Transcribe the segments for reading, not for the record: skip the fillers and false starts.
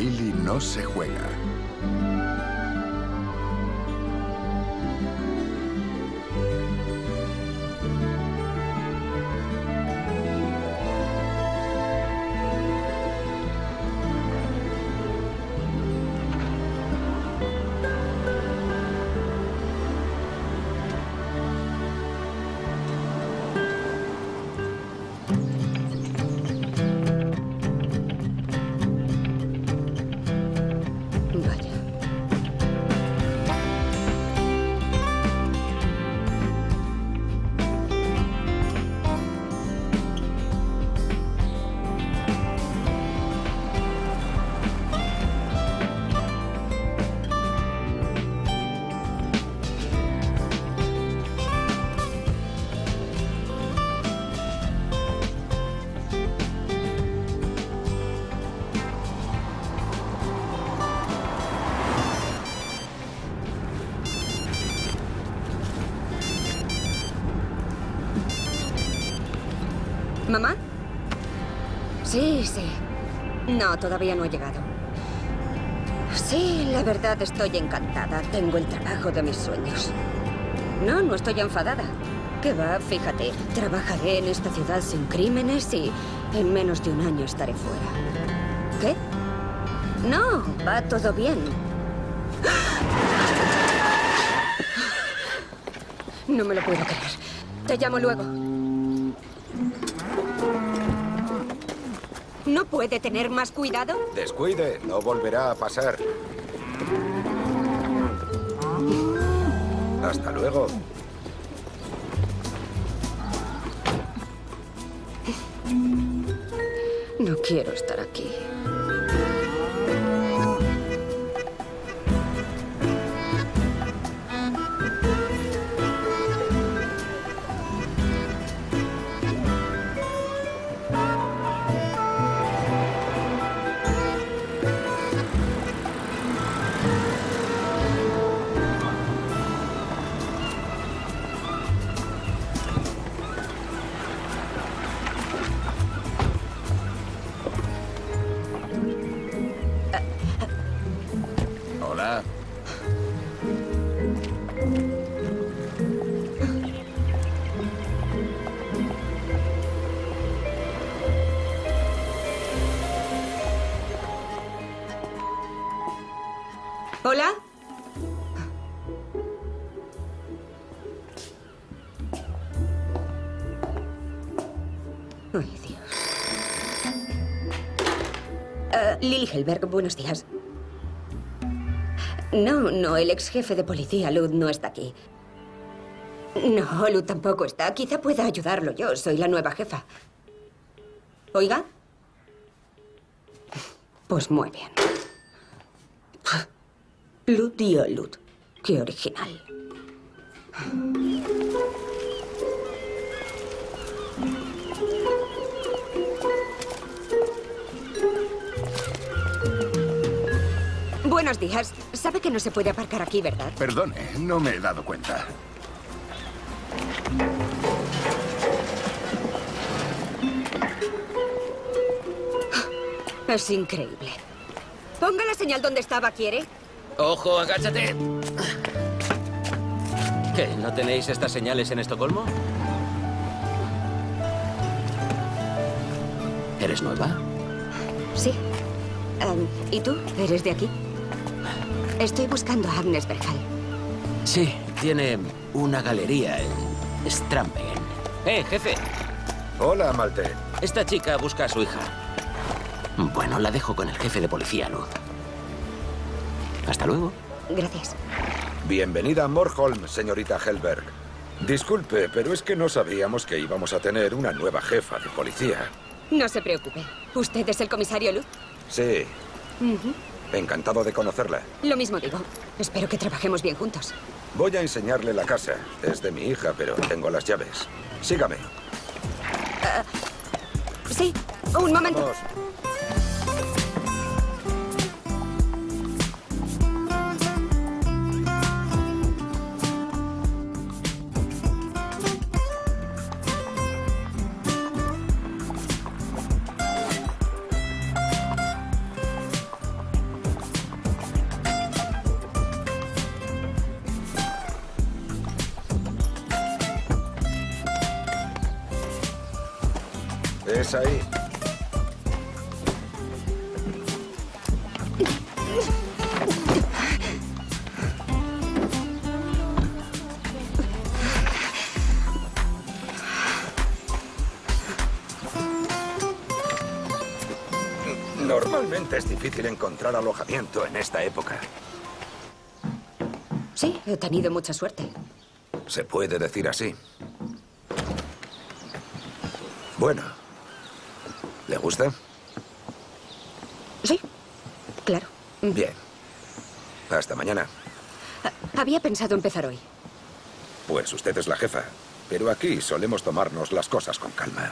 Lily no se juega. ¿Mamá? Sí, sí. No, todavía no he llegado. Sí, la verdad estoy encantada. Tengo el trabajo de mis sueños. No, no estoy enfadada. ¿Qué va? Fíjate, trabajaré en esta ciudad sin crímenes y en menos de un año estaré fuera. ¿Qué? No, va todo bien. No me lo puedo creer. Te llamo luego. ¿No puede tener más cuidado? Descuide, no volverá a pasar. Hasta luego. No quiero estar aquí. Hola. ¿Hola? Ay, Dios. Lily Helberg, buenos días. No, el ex jefe de policía, Lud, no está aquí. No, Lud tampoco está. Quizá pueda ayudarlo yo. Soy la nueva jefa. ¿Oiga? Pues muy bien. Lud y Lud. Qué original. Buenos días. Sabe que no se puede aparcar aquí, ¿verdad? Perdone, no me he dado cuenta. Es increíble. Ponga la señal donde estaba, ¿quiere? ¡Ojo, agáchate! ¿Qué? ¿No tenéis estas señales en Estocolmo? ¿Eres nueva? Sí. ¿Y tú? ¿Eres de aquí? Estoy buscando a Agnes Berghal. Sí, tiene una galería en Strandbergen. Jefe! Hola, Malte. Esta chica busca a su hija. Bueno, la dejo con el jefe de policía, Lud. Hasta luego. Gracias. Bienvenida a Morholm, señorita Helberg. Disculpe, pero es que no sabíamos que íbamos a tener una nueva jefa de policía. No se preocupe. ¿Usted es el comisario Lud? Sí. Encantado de conocerla. Lo mismo digo. Espero que trabajemos bien juntos. Voy a enseñarle la casa. Es de mi hija, pero tengo las llaves. Sígame. Sí, un momento. Vamos. ¿Ves ahí? Normalmente es difícil encontrar alojamiento en esta época. Sí, he tenido mucha suerte. Se puede decir así. Bueno. ¿Le gusta? Sí, claro. Bien. Hasta mañana. Había pensado empezar hoy. Pues usted es la jefa. Pero aquí solemos tomarnos las cosas con calma.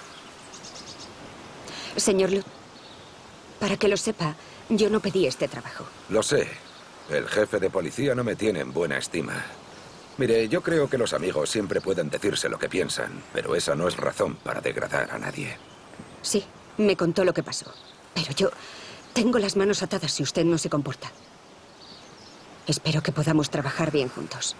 Señor Lu, para que lo sepa, yo no pedí este trabajo. Lo sé. El jefe de policía no me tiene en buena estima. Mire, yo creo que los amigos siempre pueden decirse lo que piensan, pero esa no es razón para degradar a nadie. Sí, me contó lo que pasó. Pero yo tengo las manos atadas si usted no se comporta. Espero que podamos trabajar bien juntos.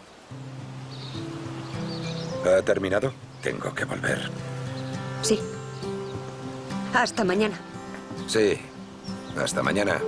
¿Ha terminado? Tengo que volver. Sí. Hasta mañana. Sí. Hasta mañana.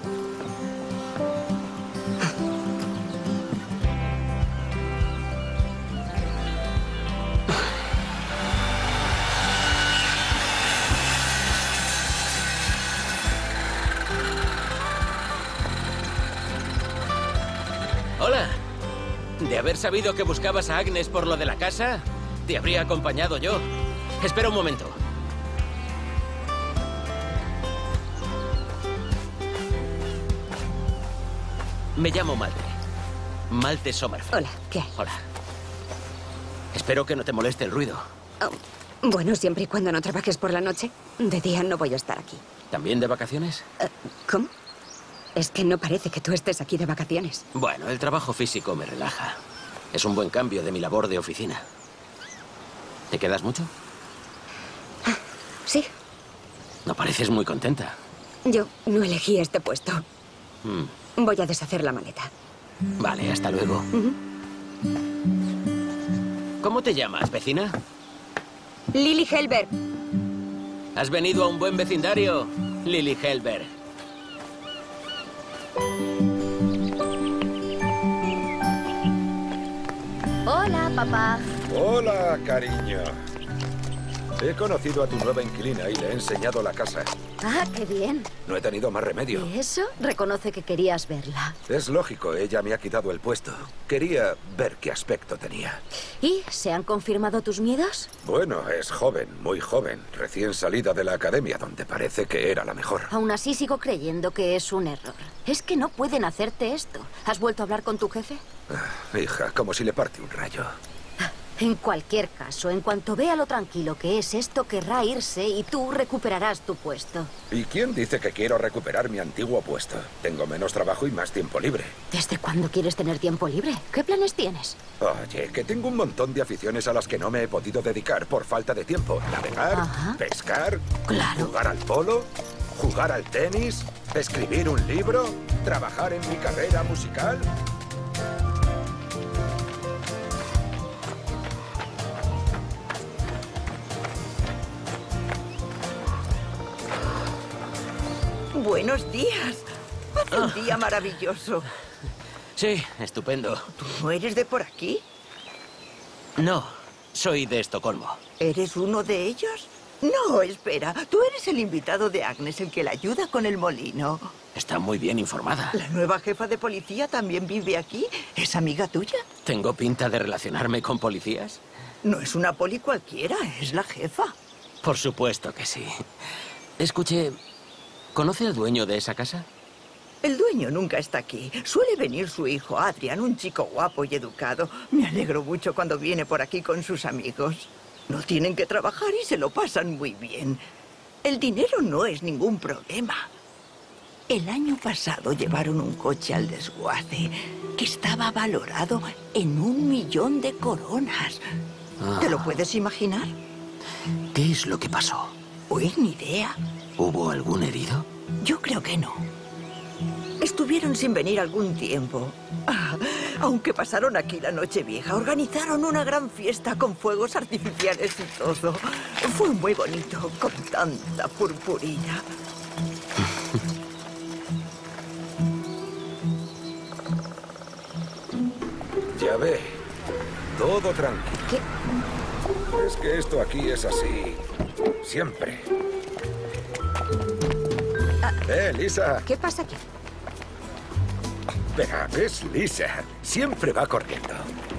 Hola. De haber sabido que buscabas a Agnes por lo de la casa, te habría acompañado yo. Espera un momento. Me llamo Malte. Malte Sommerfeld. Hola, ¿qué hay? Hola. Espero que no te moleste el ruido. Oh, bueno, siempre y cuando no trabajes por la noche. De día no voy a estar aquí. ¿También de vacaciones? ¿Cómo? Es que no parece que tú estés aquí de vacaciones. Bueno, el trabajo físico me relaja. Es un buen cambio de mi labor de oficina. ¿Te quedas mucho? Sí, No pareces muy contenta. yo no elegí este puesto. Mm, Voy a deshacer la maleta. Vale, hasta luego. ¿Cómo te llamas, vecina? Lily Helberg. Has venido a un buen vecindario, Lily Helberg. Hola, papá. Hola, cariño. He conocido a tu nueva inquilina y le he enseñado la casa. Ah, qué bien. No he tenido más remedio. ¿Y eso? Reconoce que querías verla. Es lógico, ella me ha quitado el puesto. Quería ver qué aspecto tenía. ¿Y se han confirmado tus miedos? Bueno, es joven, muy joven, recién salida de la academia, donde parece que era la mejor. Aún así sigo creyendo que es un error. Es que no pueden hacerte esto. ¿Has vuelto a hablar con tu jefe? Hija, como si le parte un rayo. En cualquier caso, en cuanto vea lo tranquilo que es esto, querrá irse y tú recuperarás tu puesto. ¿Y quién dice que quiero recuperar mi antiguo puesto? Tengo menos trabajo y más tiempo libre. ¿Desde cuándo quieres tener tiempo libre? ¿Qué planes tienes? Oye, que tengo un montón de aficiones a las que no me he podido dedicar por falta de tiempo. Navegar, Ajá. pescar, Claro. jugar al polo, jugar al tenis, escribir un libro, trabajar en mi carrera musical. Buenos días. Hace un día maravilloso. Sí, estupendo. ¿Tú no eres de por aquí? No, soy de Estocolmo. ¿Eres uno de ellos? No, espera. Tú eres el invitado de Agnes, el que la ayuda con el molino. Está muy bien informada. ¿La nueva jefa de policía también vive aquí? ¿Es amiga tuya? ¿Tengo pinta de relacionarme con policías? No es una poli cualquiera, es la jefa. Por supuesto que sí. Escuche, ¿conoce al dueño de esa casa? El dueño nunca está aquí. Suele venir su hijo, Adrian, un chico guapo y educado. Me alegro mucho cuando viene por aquí con sus amigos. No tienen que trabajar y se lo pasan muy bien. El dinero no es ningún problema. El año pasado llevaron un coche al desguace que estaba valorado en 1 millón de coronas. ¿Te lo puedes imaginar? ¿Qué es lo que pasó? Uy, ni idea. ¿Hubo algún herido? Yo creo que no. Estuvieron sin venir algún tiempo. Aunque pasaron aquí la noche vieja, organizaron una gran fiesta con fuegos artificiales y todo. Fue muy bonito, con tanta purpurina. Ya ve, todo tranquilo. ¿Qué? Es que esto aquí es así. Siempre. Lisa. ¿Qué pasa aquí? Verá, es Lisa. Siempre va corriendo.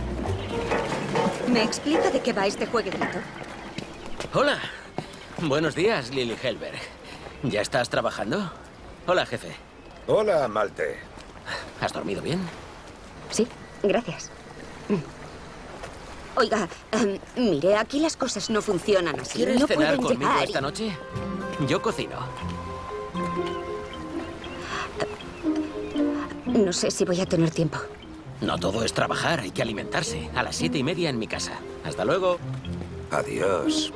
¿Me explica de qué va este jueguecito? Hola. Buenos días, Lily Helberg. ¿Ya estás trabajando? Hola, jefe. Hola, Malte. ¿Has dormido bien? Sí, gracias. Oiga, mire, aquí las cosas no funcionan así. ¿Quieres no cenar pueden conmigo llegar esta noche? Yo cocino. No sé si voy a tener tiempo. No todo es trabajar, hay que alimentarse. A las 7:30 en mi casa. Hasta luego. Adiós.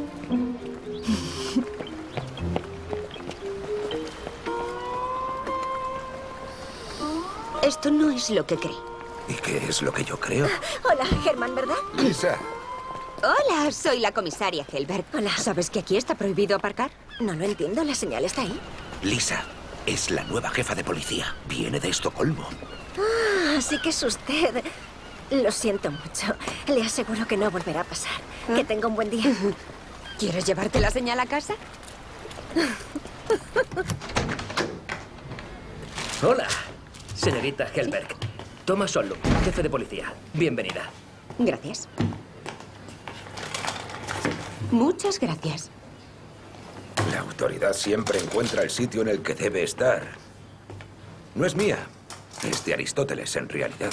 Esto no es lo que creí. ¿Y qué es lo que yo creo? Hola, Germán, ¿verdad? Lisa. Hola, soy la comisaria Helberg. Hola. ¿Sabes que aquí está prohibido aparcar? No lo entiendo, la señal está ahí. Lisa, es la nueva jefa de policía. Viene de Estocolmo. Ah, así que es usted. Lo siento mucho. Le aseguro que no volverá a pasar. Que tenga un buen día. ¿Quieres llevarte la señal a casa? Hola, señorita Helberg. Thomas Sollum, jefe de policía. Bienvenida. Gracias. Muchas gracias. La autoridad siempre encuentra el sitio en el que debe estar. No es mía. Es de Aristóteles, en realidad.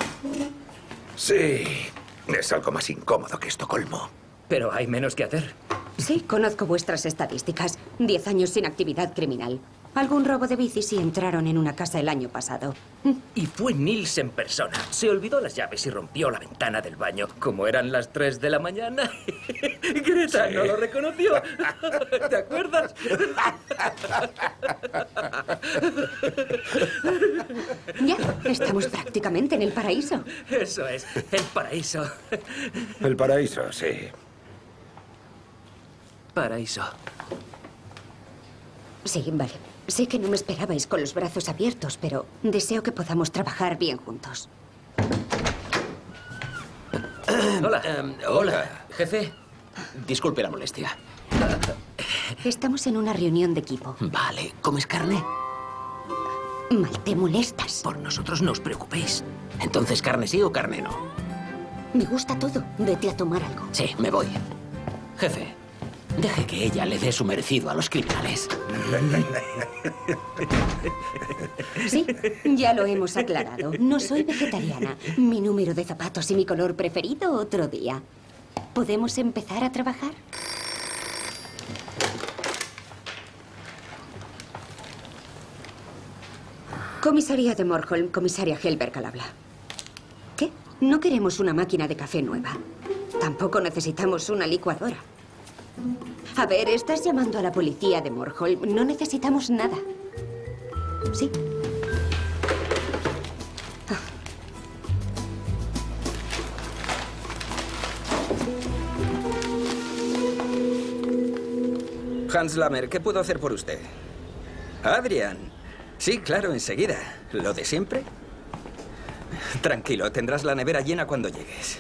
Sí, es algo más incómodo que Estocolmo. Pero hay menos que hacer. Sí, conozco vuestras estadísticas. 10 años sin actividad criminal. Algún robo de bicis y entraron en una casa el año pasado. Y fue Nils en persona. Se olvidó las llaves y rompió la ventana del baño. Como eran las 3 de la mañana. Greta Sí. no lo reconoció. ¿Te acuerdas? Ya, estamos prácticamente en el paraíso. Eso es, el paraíso. El paraíso, sí. Paraíso. Sí, vale. Sé que no me esperabais con los brazos abiertos, pero deseo que podamos trabajar bien juntos. Hola. Hola, jefe. Disculpe la molestia. Estamos en una reunión de equipo. Vale, ¿comes carne? Mal, te molestas. Por nosotros no os preocupéis. Entonces, ¿carne sí o carne no? Me gusta todo. Vete a tomar algo. Sí, me voy. Jefe, deje que ella le dé su merecido a los criminales. Sí, ya lo hemos aclarado. No soy vegetariana. Mi número de zapatos y mi color preferido otro día. ¿Podemos empezar a trabajar? Comisaría de Morholm, comisaria Helberg al habla. ¿Qué? No queremos una máquina de café nueva. Tampoco necesitamos una licuadora. A ver, estás llamando a la policía de Morholm. No necesitamos nada. ¿Sí? Hans Lammer, ¿qué puedo hacer por usted? Adrian. Sí, claro, enseguida. ¿Lo de siempre? Tranquilo, tendrás la nevera llena cuando llegues.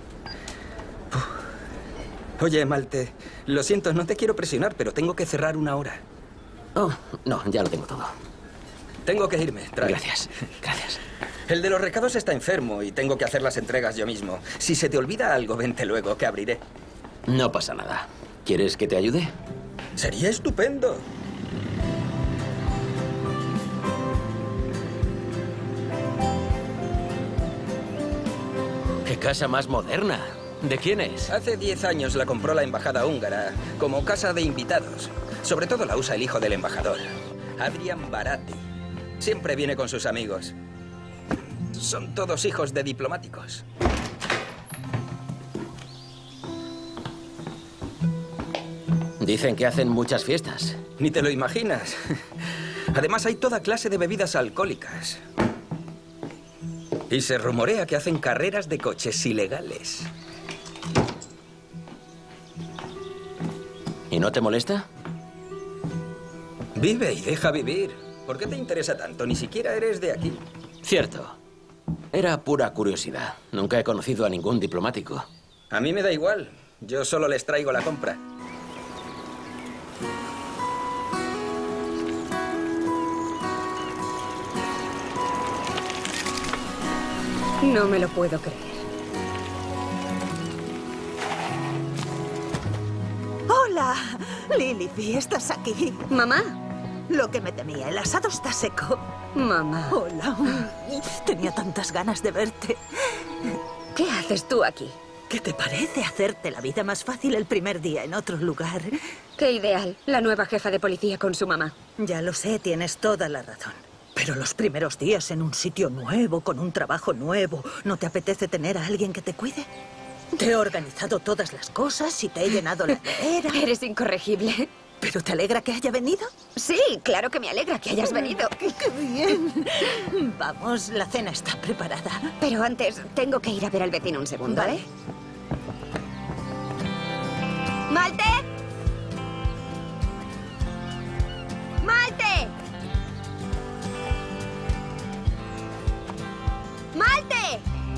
Oye, Malte, lo siento, no te quiero presionar, pero tengo que cerrar una hora. Oh, no, ya lo tengo todo. Tengo que irme. Gracias, gracias. El de los recados está enfermo y tengo que hacer las entregas yo mismo. Si se te olvida algo, vente luego, que abriré. No pasa nada. ¿Quieres que te ayude? Sería estupendo. ¡Qué casa más moderna! ¿De quién es? Hace 10 años la compró la embajada húngara como casa de invitados. Sobre todo la usa el hijo del embajador, Adrian Barati. Siempre viene con sus amigos. Son todos hijos de diplomáticos. Dicen que hacen muchas fiestas. Ni te lo imaginas. Además hay toda clase de bebidas alcohólicas. Y se rumorea que hacen carreras de coches ilegales. ¿Y no te molesta? Vive y deja vivir. ¿Por qué te interesa tanto? Ni siquiera eres de aquí. Cierto. Era pura curiosidad. Nunca he conocido a ningún diplomático. A mí me da igual. Yo solo les traigo la compra. No me lo puedo creer. Hola, Lilith, ¿estás aquí? ¿Mamá? Lo que me temía, el asado está seco. Mamá. Hola. Tenía tantas ganas de verte. ¿Qué haces tú aquí? ¿Qué te parece hacerte la vida más fácil el primer día en otro lugar? Qué ideal. La nueva jefa de policía con su mamá. Ya lo sé, tienes toda la razón. Pero los primeros días en un sitio nuevo, con un trabajo nuevo, ¿no te apetece tener a alguien que te cuide? Te he organizado todas las cosas y te he llenado la nevera. Eres incorregible. ¿Pero te alegra que haya venido? Sí, claro que me alegra que hayas venido. ¡Qué bien! Vamos, la cena está preparada. Pero antes, tengo que ir a ver al vecino un segundo, ¿vale? ¡Malte! ¡Malte! ¡Malte!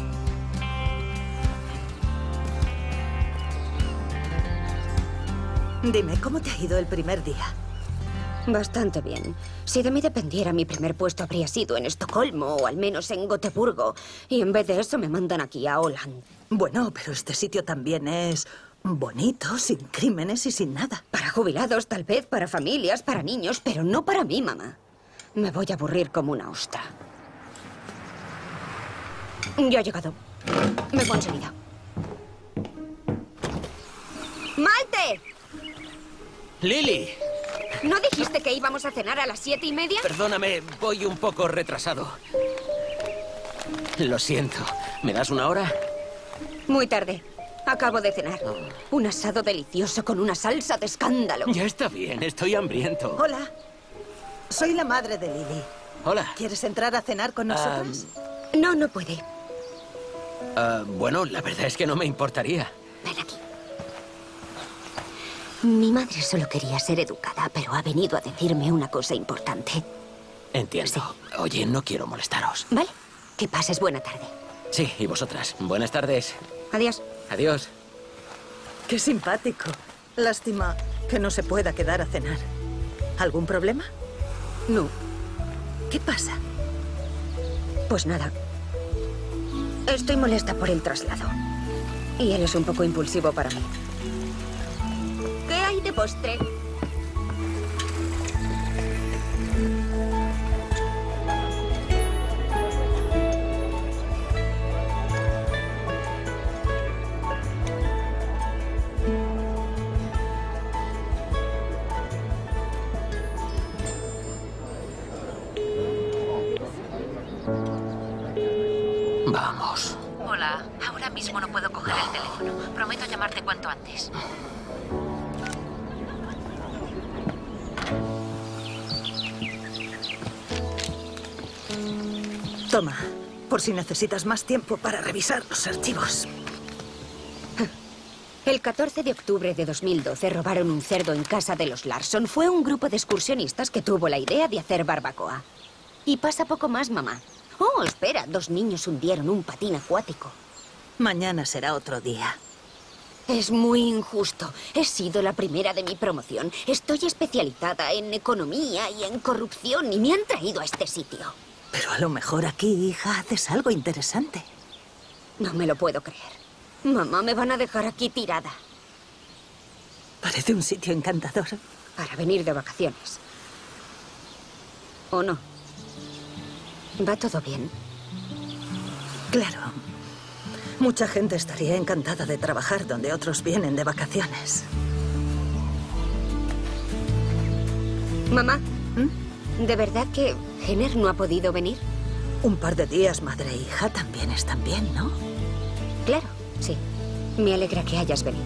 Dime, ¿cómo te ha ido el primer día? Bastante bien. Si de mí dependiera, mi primer puesto habría sido en Estocolmo o al menos en Gotemburgo. Y en vez de eso me mandan aquí a Holland. Bueno, pero este sitio también es bonito, sin crímenes y sin nada. Para jubilados, tal vez, para familias, para niños, pero no para mí, mamá. Me voy a aburrir como una ostra. Ya ha llegado. Vengo enseguida. ¡Malte! ¡Lily! ¿No dijiste que íbamos a cenar a las 7:30? Perdóname, voy un poco retrasado. Lo siento. ¿Me das una hora? Muy tarde. Acabo de cenar. Un asado delicioso con una salsa de escándalo. Ya está bien, estoy hambriento. Hola. Soy la madre de Lily. Hola. ¿Quieres entrar a cenar con nosotros? No, no puede. Bueno, la verdad es que no me importaría. Ven aquí. Mi madre solo quería ser educada, pero ha venido a decirme una cosa importante. Entiendo. Oye, no quiero molestaros. ¿Vale? Que pases buena tarde. Sí, y vosotras. Buenas tardes. Adiós. Adiós. Qué simpático. Lástima que no se pueda quedar a cenar. ¿Algún problema? No. ¿Qué pasa? Pues nada. Estoy molesta por el traslado. Y él es un poco impulsivo para mí. ¿Qué hay de postre? Vamos. Hola, ahora mismo no puedo coger el teléfono. Prometo llamarte cuanto antes. Toma, por si necesitas más tiempo para revisar los archivos. El 14 de octubre de 2012 robaron un cerdo en casa de los Larson. Fue un grupo de excursionistas que tuvo la idea de hacer barbacoa. Y pasa poco más, mamá. Oh, espera, 2 niños hundieron un patín acuático. Mañana será otro día. Es muy injusto. He sido la primera de mi promoción. Estoy especializada en economía y en corrupción y me han traído a este sitio. Pero a lo mejor aquí, hija, haces algo interesante. No me lo puedo creer. Mamá, me van a dejar aquí tirada. Parece un sitio encantador. Para venir de vacaciones. ¿O no? ¿Va todo bien? Claro. Mucha gente estaría encantada de trabajar donde otros vienen de vacaciones. Mamá, ¿de verdad que Jenner no ha podido venir? Un par de días, madre e hija, también están bien, ¿no? Claro, sí. Me alegra que hayas venido.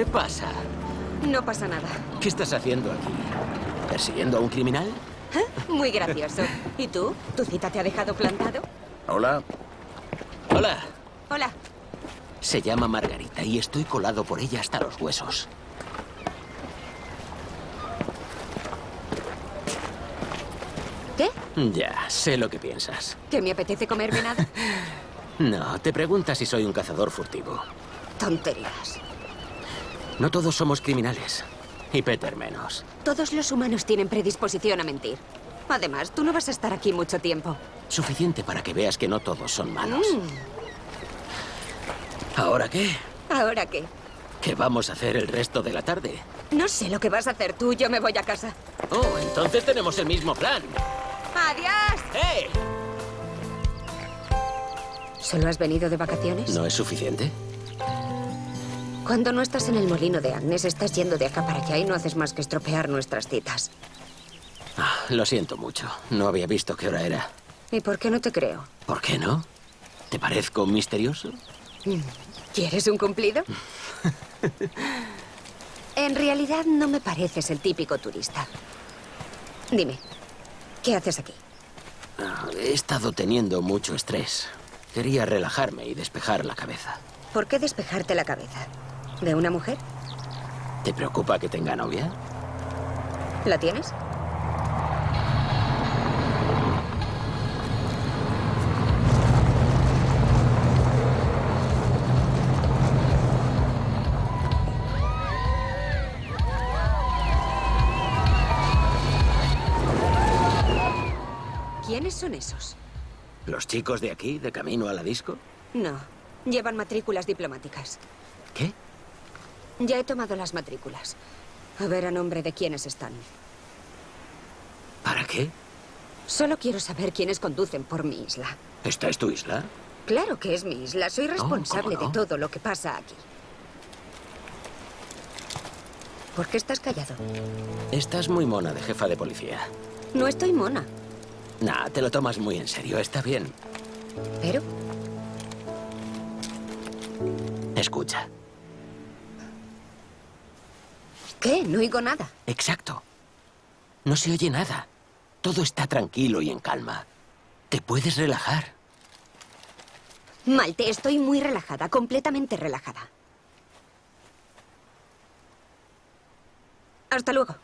¿Qué pasa? No pasa nada. ¿Qué estás haciendo aquí? ¿Persiguiendo a un criminal? Muy gracioso. ¿Y tú? ¿Tu cita te ha dejado plantado? Hola. Hola. Hola. Se llama Margarita y estoy colado por ella hasta los huesos. ¿Qué? Ya, sé lo que piensas. ¿Que me apetece comerme nada? No, te preguntas si soy un cazador furtivo. Tonterías. No todos somos criminales. Y Peter menos. Todos los humanos tienen predisposición a mentir. Además, tú no vas a estar aquí mucho tiempo. Suficiente para que veas que no todos son malos. ¿Ahora qué? ¿Ahora qué? ¿Qué vamos a hacer el resto de la tarde? No sé lo que vas a hacer tú, yo me voy a casa. Oh, entonces tenemos el mismo plan. ¡Adiós! ¡Eh! ¿Solo has venido de vacaciones? ¿No es suficiente? Cuando no estás en el molino de Agnes, estás yendo de acá para allá y no haces más que estropear nuestras citas. Ah, lo siento mucho. No había visto qué hora era. ¿Y por qué no te creo? ¿Por qué no? ¿Te parezco misterioso? ¿Quieres un cumplido? En realidad no me pareces el típico turista. Dime, ¿qué haces aquí? He estado teniendo mucho estrés. Quería relajarme y despejar la cabeza. ¿Por qué despejarte la cabeza? ¿De una mujer? ¿Te preocupa que tenga novia? ¿La tienes? ¿Quiénes son esos? ¿Los chicos de aquí, de camino a la disco? No, llevan matrículas diplomáticas. ¿Qué? Ya he tomado las matrículas. A ver a nombre de quiénes están. ¿Para qué? Solo quiero saber quiénes conducen por mi isla. ¿Esta es tu isla? Claro que es mi isla. Soy responsable ¿cómo no? de todo lo que pasa aquí. ¿Por qué estás callado? Estás muy mona de jefa de policía. No estoy mona. Nah, te lo tomas muy en serio. Está bien. ¿Pero? Escucha. ¿Qué? No oigo nada. Exacto. No se oye nada. Todo está tranquilo y en calma. Te puedes relajar. Malte, estoy muy relajada, completamente relajada. Hasta luego.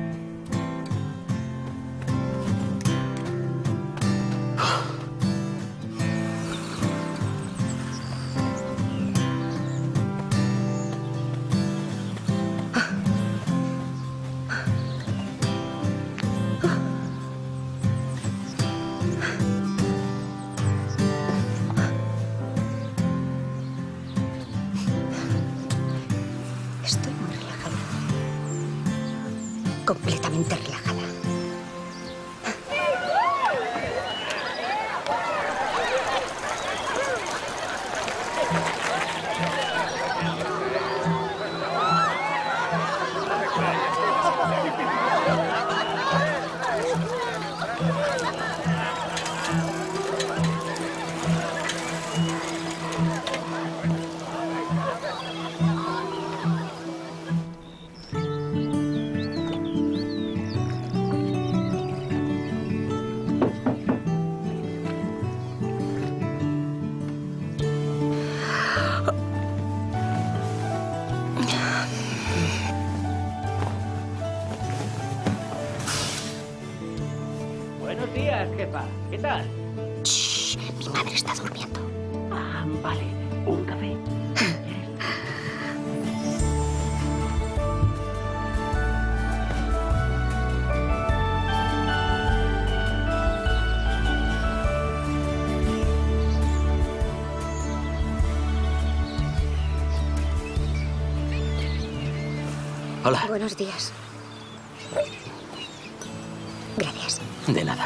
Estoy muy relajada. Completamente relajada. Buenos días, jefa. ¿Qué tal? Shh, mi madre está durmiendo. Ah, vale. ¿Un café? Hola. Buenos días. Gracias. De nada.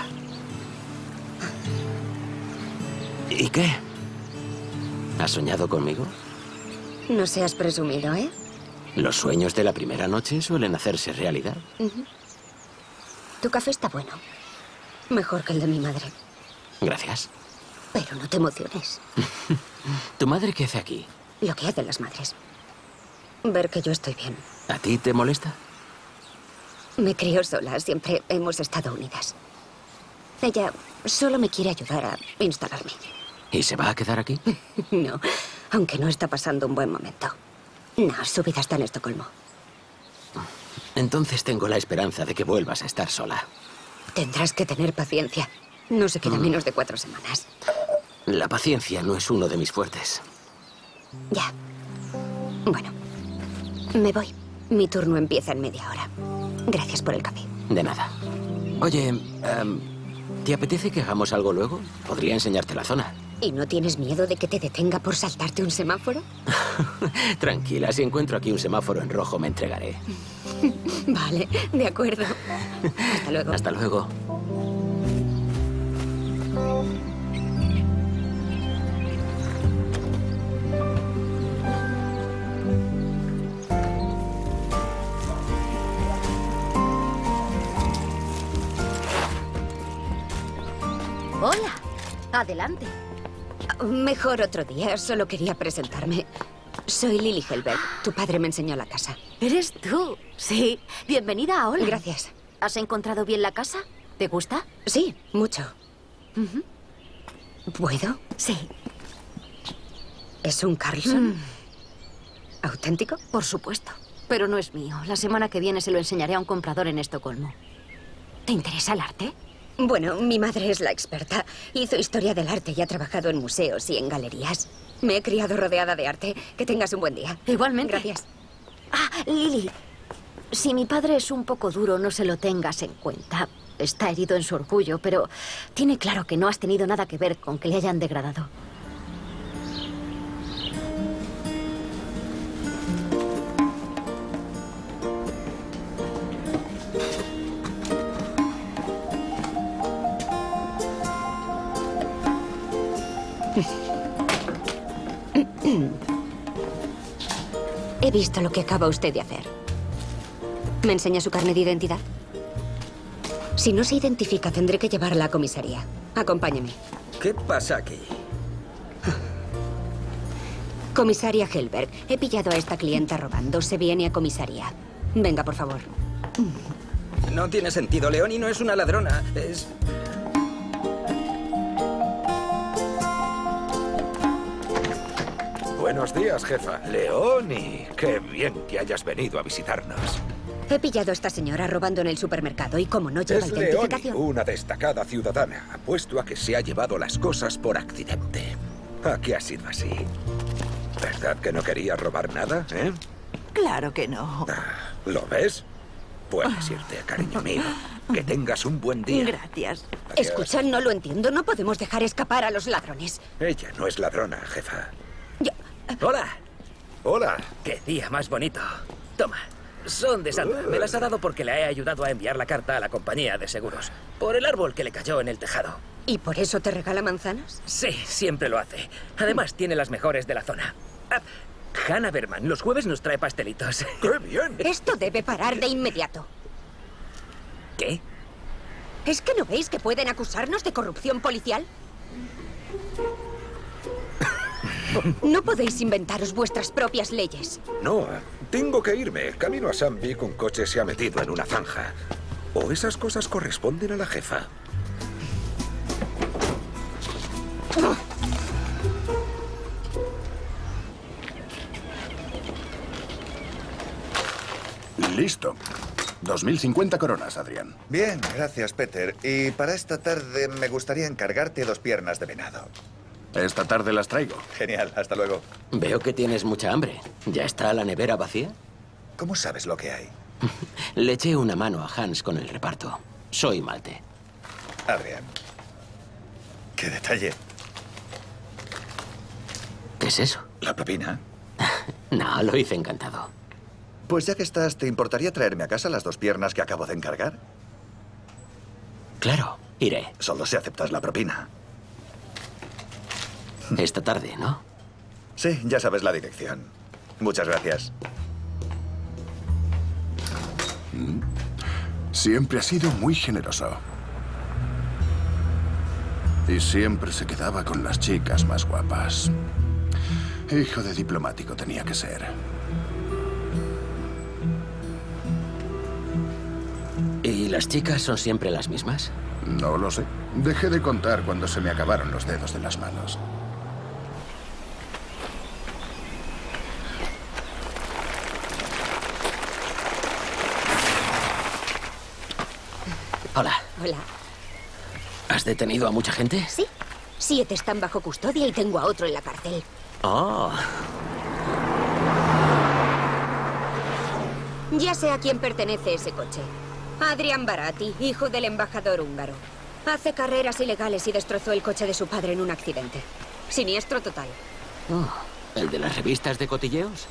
¿Y qué? ¿Has soñado conmigo? No seas presumido, ¿eh? Los sueños de la primera noche suelen hacerse realidad. Tu café está bueno. Mejor que el de mi madre. Gracias. Pero no te emociones. ¿Tu madre qué hace aquí? Lo que hacen las madres. ver que yo estoy bien. ¿A ti te molesta? Me crió sola, siempre hemos estado unidas. Ella solo me quiere ayudar a instalarme. ¿Y se va a quedar aquí? No, aunque no está pasando un buen momento. No, su vida está en Estocolmo. Entonces tengo la esperanza de que vuelvas a estar sola. Tendrás que tener paciencia. No se queda menos de 4 semanas. La paciencia no es uno de mis fuertes. Ya. Bueno, me voy. Mi turno empieza en media hora. Gracias por el café. De nada. Oye, ¿te apetece que hagamos algo luego? Podría enseñarte la zona. ¿Y no tienes miedo de que te detenga por saltarte un semáforo? Tranquila, si encuentro aquí un semáforo en rojo me entregaré. Vale, de acuerdo. Hasta luego. Hasta luego. Hola, adelante. Mejor otro día, solo quería presentarme. Soy Lily Helberg. Tu padre me enseñó la casa. ¿Eres tú? Sí. Bienvenida a Hola. Gracias. ¿Has encontrado bien la casa? ¿Te gusta? Sí, mucho. ¿Puedo? Sí. ¿Es un Carlson? ¿Auténtico? Por supuesto. Pero no es mío. La semana que viene se lo enseñaré a un comprador en Estocolmo. ¿Te interesa el arte? Bueno, mi madre es la experta. Hizo historia del arte y ha trabajado en museos y en galerías. Me he criado rodeada de arte. Que tengas un buen día. Igualmente. Gracias. Ah, Lily. Si mi padre es un poco duro, no se lo tengas en cuenta. Está herido en su orgullo, pero tiene claro que no has tenido nada que ver con que le hayan degradado. He visto lo que acaba usted de hacer. ¿Me enseña su carnet de identidad? Si no se identifica, tendré que llevarla a comisaría. Acompáñeme. ¿Qué pasa aquí? Comisaria Helberg, he pillado a esta clienta robando. Se viene a comisaría. Venga, por favor. No tiene sentido. Leoni no es una ladrona. Es... Buenos días, jefa. Leoni, qué bien que hayas venido a visitarnos. He pillado a esta señora robando en el supermercado y como no lleva Es identificación... Leoni, una destacada ciudadana. Apuesto a que se ha llevado las cosas por accidente. ¿A qué ha sido así? ¿Verdad que no quería robar nada, eh? Claro que no. ¿Lo ves? Puedes irte, cariño mío. Que tengas un buen día. Gracias. Adiós. Escucha, no lo entiendo. No podemos dejar escapar a los ladrones. Ella no es ladrona, jefa. ¡Hola! Hola. ¡Qué día más bonito! Toma, son de Sandra. Me las ha dado porque le he ayudado a enviar la carta a la compañía de seguros. Por el árbol que le cayó en el tejado. ¿Y por eso te regala manzanas? Sí, siempre lo hace. Además, tiene las mejores de la zona. Hannah Berman, los jueves nos trae pastelitos. ¡Qué bien! Esto debe parar de inmediato. ¿Qué? ¿Es que no veis que pueden acusarnos de corrupción policial? No podéis inventaros vuestras propias leyes. No, tengo que irme. Camino a Sandvik, un coche se ha metido en una zanja. ¿O esas cosas corresponden a la jefa? Listo. 2050 coronas, Adrián. Bien, gracias, Peter. Y para esta tarde me gustaría encargarte 2 piernas de venado. Esta tarde las traigo. Genial, hasta luego. Veo que tienes mucha hambre. ¿Ya está la nevera vacía? ¿Cómo sabes lo que hay? Le eché una mano a Hans con el reparto. Soy malte. Adrián. Qué detalle. ¿Qué es eso? ¿La propina? No, lo hice encantado. Pues ya que estás, ¿te importaría traerme a casa las 2 piernas que acabo de encargar? Claro, iré. Solo si aceptas la propina. Esta tarde, ¿no? Sí, ya sabes la dirección. Muchas gracias. Siempre ha sido muy generoso. Y siempre se quedaba con las chicas más guapas. Hijo de diplomático tenía que ser. las chicas son siempre las mismas? No lo sé. Dejé de contar cuando se me acabaron los dedos de las manos. Hola. Hola. ¿Has detenido a mucha gente? Sí. 7 están bajo custodia y tengo a otro en la cárcel. Oh. Ya sé a quién pertenece ese coche. Adrian Barati, hijo del embajador húngaro. Hace carreras ilegales y destrozó el coche de su padre en un accidente. Siniestro total. Oh, ¿el de las revistas de cotilleos?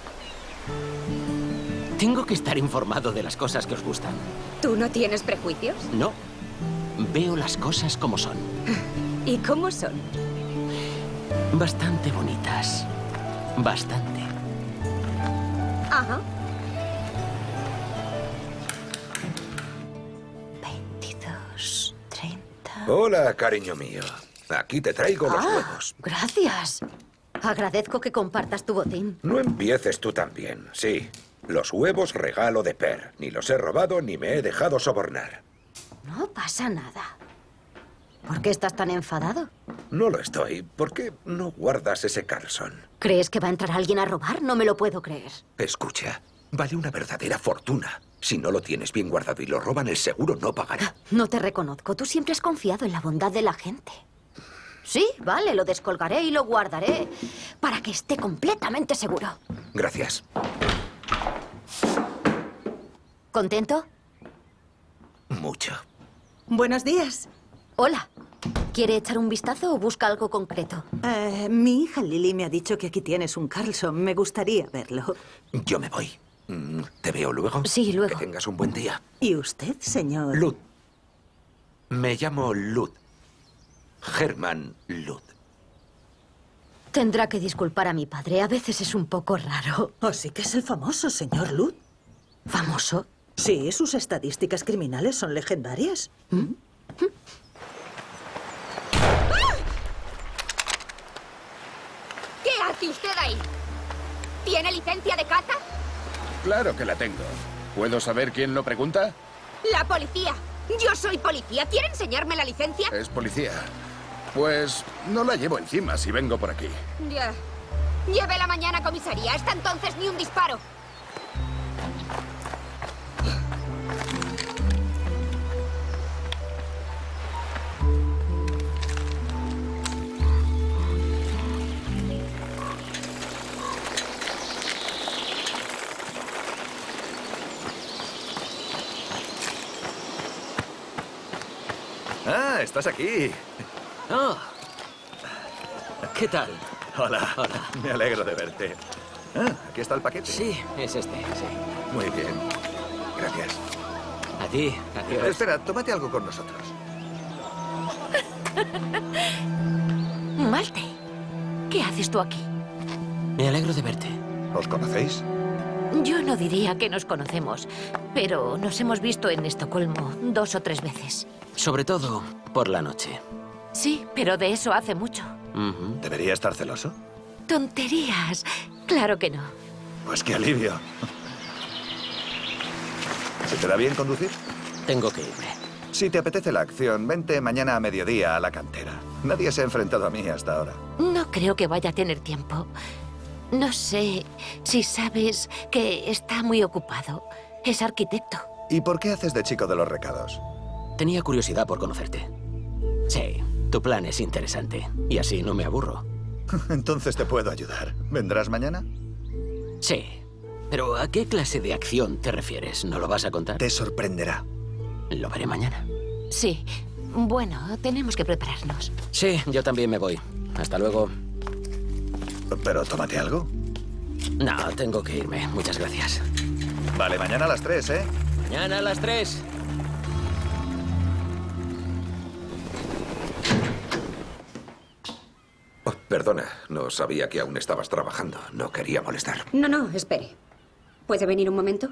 Tengo que estar informado de las cosas que os gustan. ¿Tú no tienes prejuicios? No. Veo las cosas como son. ¿Y cómo son? Bastante bonitas. Bastante. Ajá. 22, 30... Hola, cariño mío. Aquí te traigo los huevos. Gracias. Agradezco que compartas tu botín. No empieces tú también. Sí, los huevos regalo de Per. Ni los he robado ni me he dejado sobornar. No pasa nada. ¿Por qué estás tan enfadado? No lo estoy. ¿Por qué no guardas ese Carlson? ¿Crees que va a entrar alguien a robar? No me lo puedo creer. Escucha, vale una verdadera fortuna. Si no lo tienes bien guardado y lo roban, el seguro no pagará. No te reconozco. Tú siempre has confiado en la bondad de la gente. Sí, vale, lo descolgaré y lo guardaré para que esté completamente seguro. Gracias. ¿Contento? Mucho. Buenos días. Hola. ¿Quiere echar un vistazo o busca algo concreto? Mi hija Lily me ha dicho que aquí tienes un Carlson. Me gustaría verlo. Yo me voy. ¿Te veo luego? Sí, luego. Que tengas un buen día. ¿Y usted, señor? Lud. Me llamo Lud. Herman Lud. Tendrá que disculpar a mi padre. A veces es un poco raro. ¿Oh, sí que es el famoso señor Lud? ¿Famoso? Sí, sus estadísticas criminales son legendarias. ¿Qué hace usted ahí? ¿Tiene licencia de caza? Claro que la tengo. ¿Puedo saber quién lo pregunta? La policía. Yo soy policía. ¿Quiere enseñarme la licencia? Es policía. Pues no la llevo encima si vengo por aquí. Ya. Llévela mañana a comisaría. Hasta entonces ni un disparo. Ah, estás aquí. Oh. ¿Qué tal? Hola. Hola. Me alegro de verte. Ah, aquí está el paquete. Sí, es este, sí. Muy bien. Gracias. A ti, adiós. Espera, tómate algo con nosotros. Malte, ¿qué haces tú aquí? Me alegro de verte. ¿Os conocéis? Yo no diría que nos conocemos, pero nos hemos visto en Estocolmo 2 o 3 veces. Sobre todo por la noche. Sí, pero de eso hace mucho. ¿Debería estar celoso? Tonterías. Claro que no. Pues qué alivio. ¿Se te da bien conducir? Tengo que irme. Si te apetece la acción, vente mañana a mediodía a la cantera. Nadie se ha enfrentado a mí hasta ahora. No creo que vaya a tener tiempo. No sé si sabes que está muy ocupado. Es arquitecto. ¿Y por qué haces de chico de los recados? Tenía curiosidad por conocerte. Sí, tu plan es interesante. Y así no me aburro. Entonces te puedo ayudar. ¿Vendrás mañana? Sí. Pero ¿a qué clase de acción te refieres? ¿No lo vas a contar? Te sorprenderá. Lo veré mañana. Sí. Bueno, tenemos que prepararnos. Sí, yo también me voy. Hasta luego. ¿Pero tómate algo? No, tengo que irme. Muchas gracias. Vale, mañana a las 3, ¿eh? Mañana a las 3. Oh, perdona, no sabía que aún estabas trabajando. No quería molestar. No, no, espere. ¿Puede venir un momento?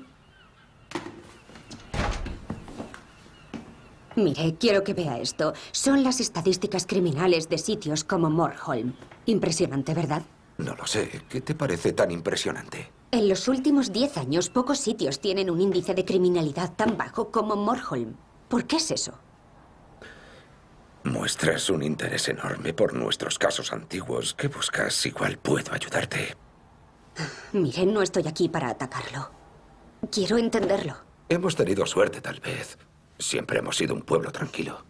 Mire, quiero que vea esto. Son las estadísticas criminales de sitios como Morholm. Impresionante, ¿verdad? No lo sé. ¿Qué te parece tan impresionante? En los últimos 10 años, pocos sitios tienen un índice de criminalidad tan bajo como Morholm. ¿Por qué es eso? Muestras un interés enorme por nuestros casos antiguos. ¿Qué buscas? Igual puedo ayudarte. Mire, no estoy aquí para atacarlo. Quiero entenderlo. Hemos tenido suerte, tal vez. Siempre hemos sido un pueblo tranquilo.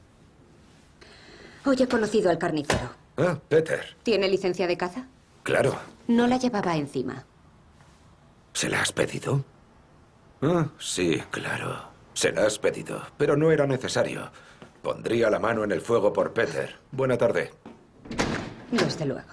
Hoy he conocido al carnicero. Ah, Peter. ¿Tiene licencia de caza? Claro. No la llevaba encima. ¿Se la has pedido? Ah, sí, claro. Se la has pedido, pero no era necesario. Pondría la mano en el fuego por Peter. Buena tarde. Desde luego.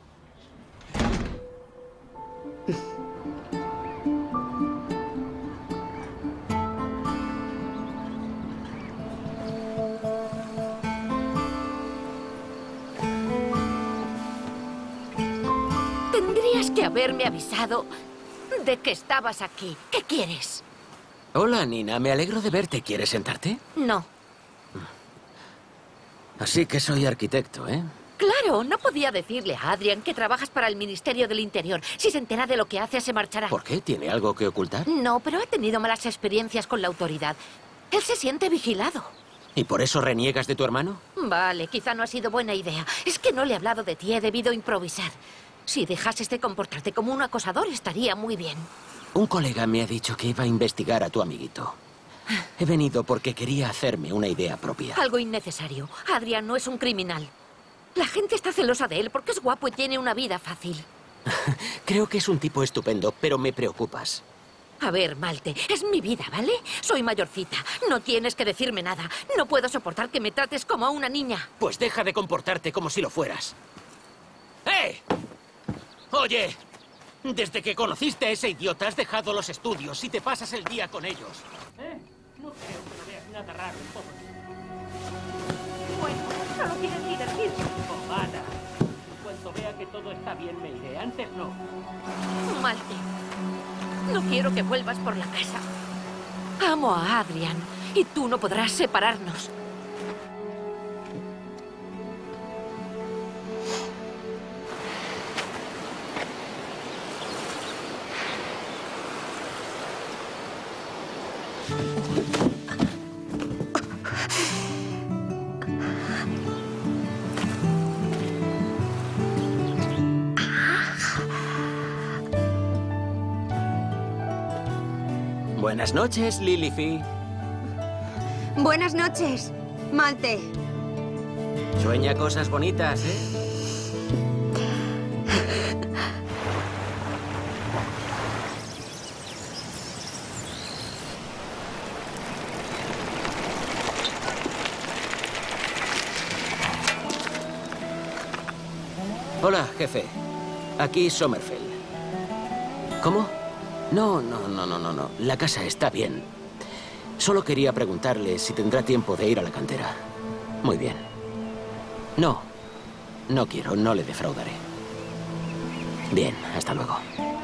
Tendrías que haberme avisado de que estabas aquí. ¿Qué quieres? Hola, Nina. Me alegro de verte. ¿Quieres sentarte? No. Así que soy arquitecto, ¿eh? Claro, no podía decirle a Adrian que trabajas para el Ministerio del Interior. Si se entera de lo que hace, se marchará. ¿Por qué? ¿Tiene algo que ocultar? No, pero ha tenido malas experiencias con la autoridad. Él se siente vigilado. ¿Y por eso reniegas de tu hermano? Vale, quizá no ha sido buena idea. Es que no le he hablado de ti, he debido improvisar. Si dejases de comportarte como un acosador, estaría muy bien. Un colega me ha dicho que iba a investigar a tu amiguito. He venido porque quería hacerme una idea propia. Algo innecesario. Adrian no es un criminal. La gente está celosa de él porque es guapo y tiene una vida fácil. Creo que es un tipo estupendo, pero me preocupas. A ver, Malte, es mi vida, ¿vale? Soy mayorcita. No tienes que decirme nada. No puedo soportar que me trates como a una niña. Pues deja de comportarte como si lo fueras. ¡Eh! Oye, desde que conociste a ese idiota has dejado los estudios y te pasas el día con ellos. No creo que no veas nada raro en todo. Bueno, solo quieres divertirte. Bobada. En cuanto vea que todo está bien, me iré. Antes no. Malte, no quiero que vuelvas por la casa. Amo a Adrian y tú no podrás separarnos. Buenas noches, Lilifee. Buenas noches, Malte. Sueña cosas bonitas, ¿eh? Hola, jefe. Aquí Sommerfeld. ¿Cómo? No. La casa está bien. Solo quería preguntarle si tendrá tiempo de ir a la cantera. Muy bien. No quiero, no le defraudaré. Bien, hasta luego.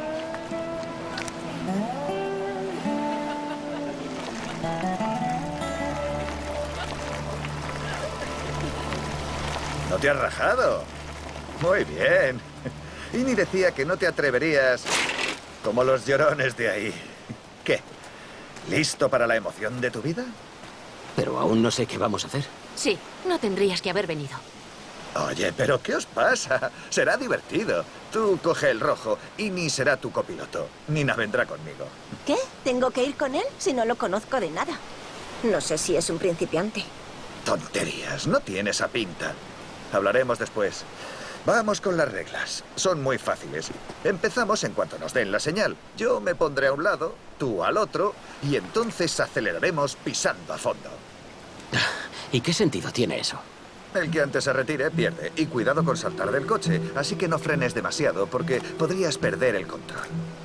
¿No te has rajado? Muy bien. Y ni decía que no te atreverías como los llorones de ahí. ¿Qué? ¿Listo para la emoción de tu vida? Pero aún no sé qué vamos a hacer. Sí, no tendrías que haber venido. Oye, ¿pero qué os pasa? Será divertido. Tú coge el rojo y ni será tu copiloto. Nina vendrá conmigo. ¿Qué? ¿Tengo que ir con él si no lo conozco de nada? No sé si es un principiante. Tonterías, no tiene esa pinta. Hablaremos después. Vamos con las reglas. Son muy fáciles. Empezamos en cuanto nos den la señal. Yo me pondré a un lado, tú al otro, y entonces aceleraremos pisando a fondo. ¿Y qué sentido tiene eso? El que antes se retire pierde. Y cuidado con saltar del coche. Así que no frenes demasiado porque podrías perder el control.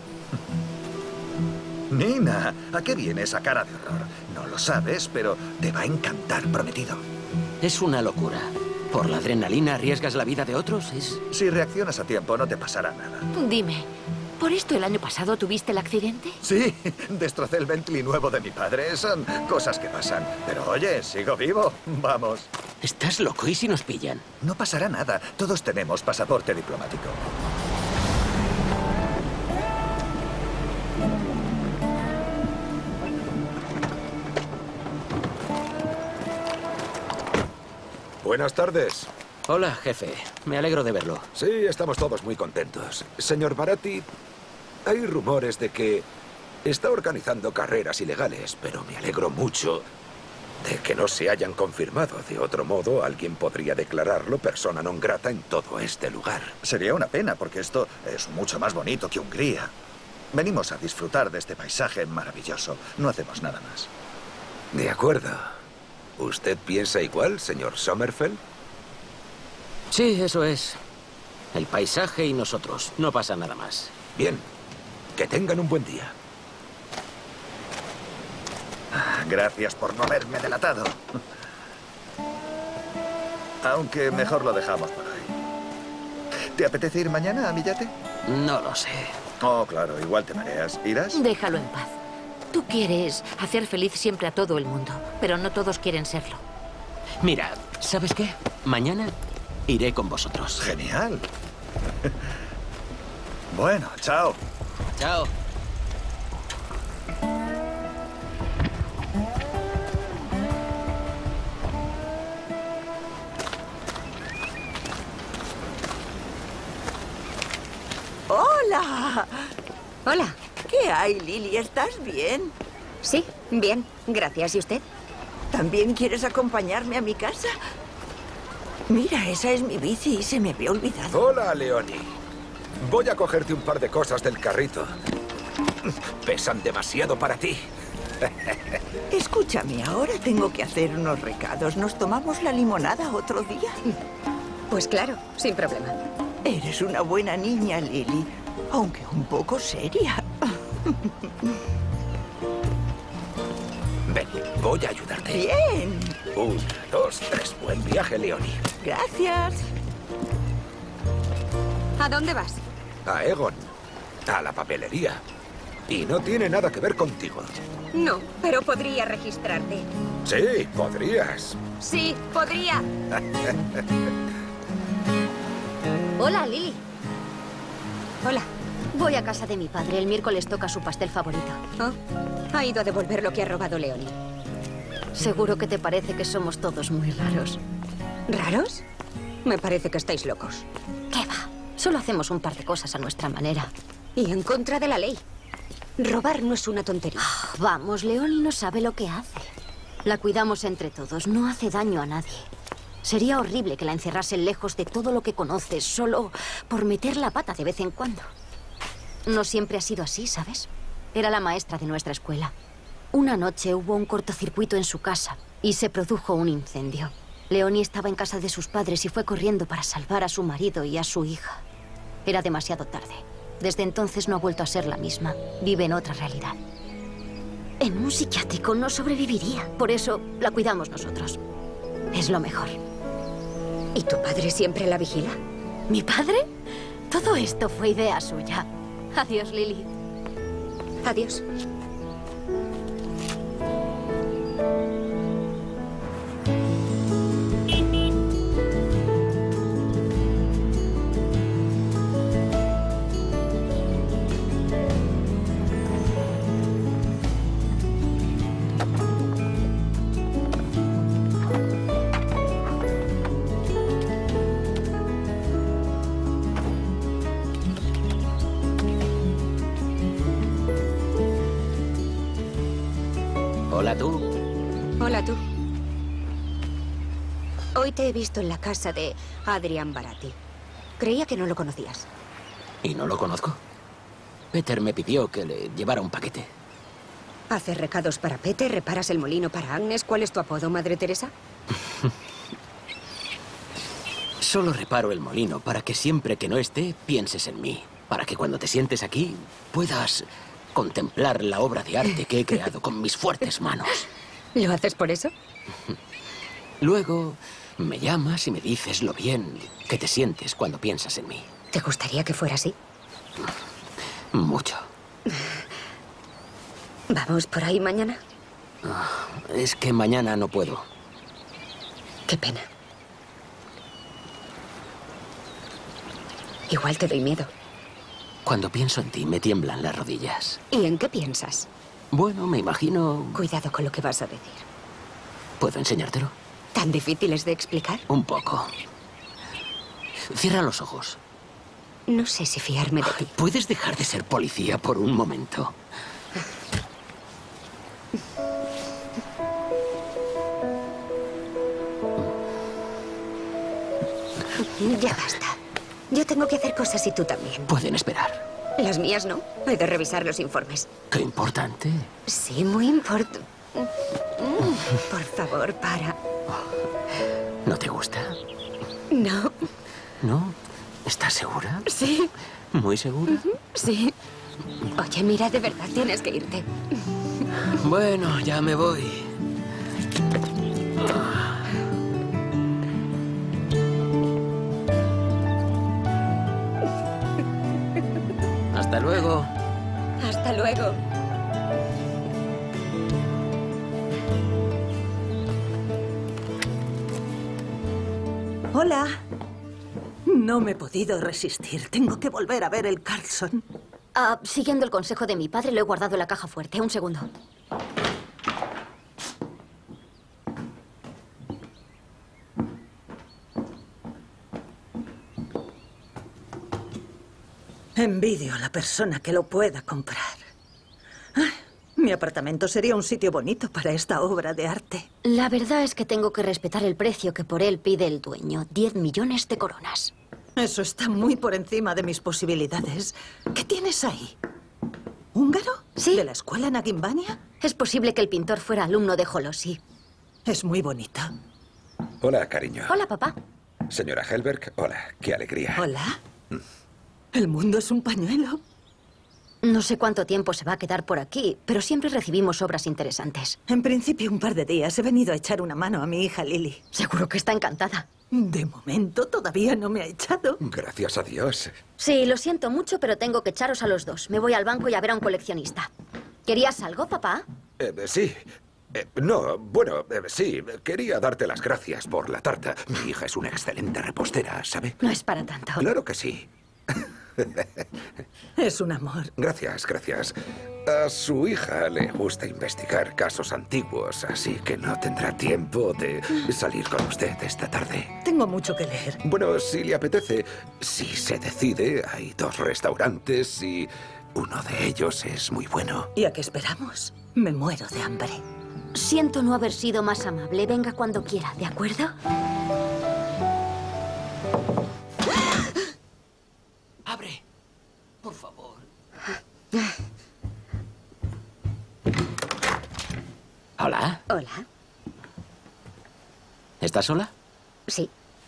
Nina, ¿a qué viene esa cara de horror? No lo sabes, pero te va a encantar, prometido. Es una locura. ¿Por la adrenalina arriesgas la vida de otros? Si reaccionas a tiempo, no te pasará nada. Dime, ¿por esto el año pasado tuviste el accidente? Sí, destrocé el Bentley nuevo de mi padre. Son cosas que pasan. Pero oye, sigo vivo. Vamos. ¿Estás loco? ¿Y si nos pillan? No pasará nada. Todos tenemos pasaporte diplomático. Buenas tardes. Hola, jefe. Me alegro de verlo. Sí, estamos todos muy contentos. Señor Barati, hay rumores de que está organizando carreras ilegales, pero me alegro mucho de que no se hayan confirmado. De otro modo, alguien podría declararlo persona non grata en todo este lugar. Sería una pena, porque esto es mucho más bonito que Hungría. Venimos a disfrutar de este paisaje maravilloso. No hacemos nada más. De acuerdo. ¿Usted piensa igual, señor Sommerfeld? Sí, eso es. El paisaje y nosotros. No pasa nada más. Bien. Que tengan un buen día. Gracias por no haberme delatado. Aunque mejor lo dejamos por hoy. ¿Te apetece ir mañana a mi yate? No lo sé. Oh, claro, igual te mareas. ¿Irás? Déjalo en paz. Tú quieres hacer feliz siempre a todo el mundo, pero no todos quieren serlo. Mira, ¿sabes qué? Mañana iré con vosotros. Genial. Bueno, chao. Chao. ¡Hola! Hola. ¿Qué hay, Lily? ¿Estás bien? Sí, bien. Gracias. ¿Y usted? ¿También quieres acompañarme a mi casa? Mira, esa es mi bici y se me había olvidado. Hola, Leonie. Voy a cogerte un par de cosas del carrito. Pesan demasiado para ti. Escúchame, ahora tengo que hacer unos recados. ¿Nos tomamos la limonada otro día? Pues claro, sin problema. Eres una buena niña, Lily, aunque un poco seria. Ven, voy a ayudarte. Bien. 1, 2, 3. Buen viaje, Leonie. Gracias. ¿A dónde vas? A Egon. A la papelería. Y no tiene nada que ver contigo. No, pero podría registrarte. Sí, podrías. Sí, podría. Hola, Lily. Hola. Voy a casa de mi padre. El miércoles toca su pastel favorito. Oh, ha ido a devolver lo que ha robado Leonie. Seguro que te parece que somos todos muy raros. ¿Raros? Me parece que estáis locos. ¿Qué va? Solo hacemos un par de cosas a nuestra manera. Y en contra de la ley. Robar no es una tontería. Vamos, Leonie no sabe lo que hace. La cuidamos entre todos. No hace daño a nadie. Sería horrible que la encerrasen lejos de todo lo que conoces, solo por meter la pata de vez en cuando. No siempre ha sido así, ¿sabes? Era la maestra de nuestra escuela. Una noche hubo un cortocircuito en su casa y se produjo un incendio. Leonie estaba en casa de sus padres y fue corriendo para salvar a su marido y a su hija. Era demasiado tarde. Desde entonces no ha vuelto a ser la misma. Vive en otra realidad. En un psiquiátrico no sobreviviría. Por eso la cuidamos nosotros. Es lo mejor. ¿Y tu padre siempre la vigila? ¿Mi padre? Todo esto fue idea suya. Adiós, Lily. Adiós. Hola, tú. Hola, tú. Hoy te he visto en la casa de Adrian Barati. Creía que no lo conocías. ¿Y no lo conozco? Peter me pidió que le llevara un paquete. ¿Haces recados para Peter? ¿Reparas el molino para Agnes? ¿Cuál es tu apodo, Madre Teresa? Solo reparo el molino para que siempre que no esté, pienses en mí. Para que cuando te sientes aquí, puedas contemplar la obra de arte que he creado con mis fuertes manos. ¿Lo haces por eso? Luego me llamas y me dices lo bien que te sientes cuando piensas en mí. ¿Te gustaría que fuera así? Mucho. ¿Vamos por ahí mañana? Es que mañana no puedo. Qué pena. Igual te doy miedo. Cuando pienso en ti, me tiemblan las rodillas. ¿Y en qué piensas? Bueno, me imagino... Cuidado con lo que vas a decir. ¿Puedo enseñártelo? ¿Tan difíciles de explicar? Un poco. Cierra los ojos. No sé si fiarme de ti. ¿Puedes dejar de ser policía por un momento? Ya basta. Yo tengo que hacer cosas y tú también. Pueden esperar. Las mías no. He de revisar los informes. Qué importante. Sí, muy importante. Por favor, para. ¿No te gusta? No. ¿No? ¿Estás segura? Sí. ¿Muy segura? Sí. Oye, mira, de verdad tienes que irte. Bueno, ya me voy. Hasta luego. Hasta luego. Hola. No me he podido resistir. Tengo que volver a ver el Carlson. Siguiendo el consejo de mi padre, lo he guardado en la caja fuerte. Un segundo. Envidio a la persona que lo pueda comprar. Ay, mi apartamento sería un sitio bonito para esta obra de arte. La verdad es que tengo que respetar el precio que por él pide el dueño. 10 millones de coronas. Eso está muy por encima de mis posibilidades. ¿Qué tienes ahí? ¿Húngaro? Sí. ¿De la escuela Nagimbania? Es posible que el pintor fuera alumno de Holossi. Es muy bonito. Hola, cariño. Hola, papá. Señora Helberg, hola. Qué alegría. Hola. ¿El mundo es un pañuelo? No sé cuánto tiempo se va a quedar por aquí, pero siempre recibimos obras interesantes. En principio, un par de días. He venido a echar una mano a mi hija Lily. Seguro que está encantada. De momento, todavía no me ha echado. Gracias a Dios. Sí, lo siento mucho, pero tengo que echaros a los dos. Me voy al banco y a ver a un coleccionista. ¿Querías algo, papá? Sí. No, bueno, sí. Quería darte las gracias por la tarta. Mi hija es una excelente repostera, ¿sabe? No es para tanto. Claro que sí. Es un amor. Gracias, gracias. A su hija le gusta investigar casos antiguos, así que no tendrá tiempo de salir con usted esta tarde. Tengo mucho que leer. Bueno, si le apetece, si se decide, hay 2 restaurantes y uno de ellos es muy bueno. ¿Y a qué esperamos? Me muero de hambre. Siento no haber sido más amable. Venga cuando quiera, ¿de acuerdo? ¡Abre! Por favor. Hola. Hola. ¿Estás sola? Sí.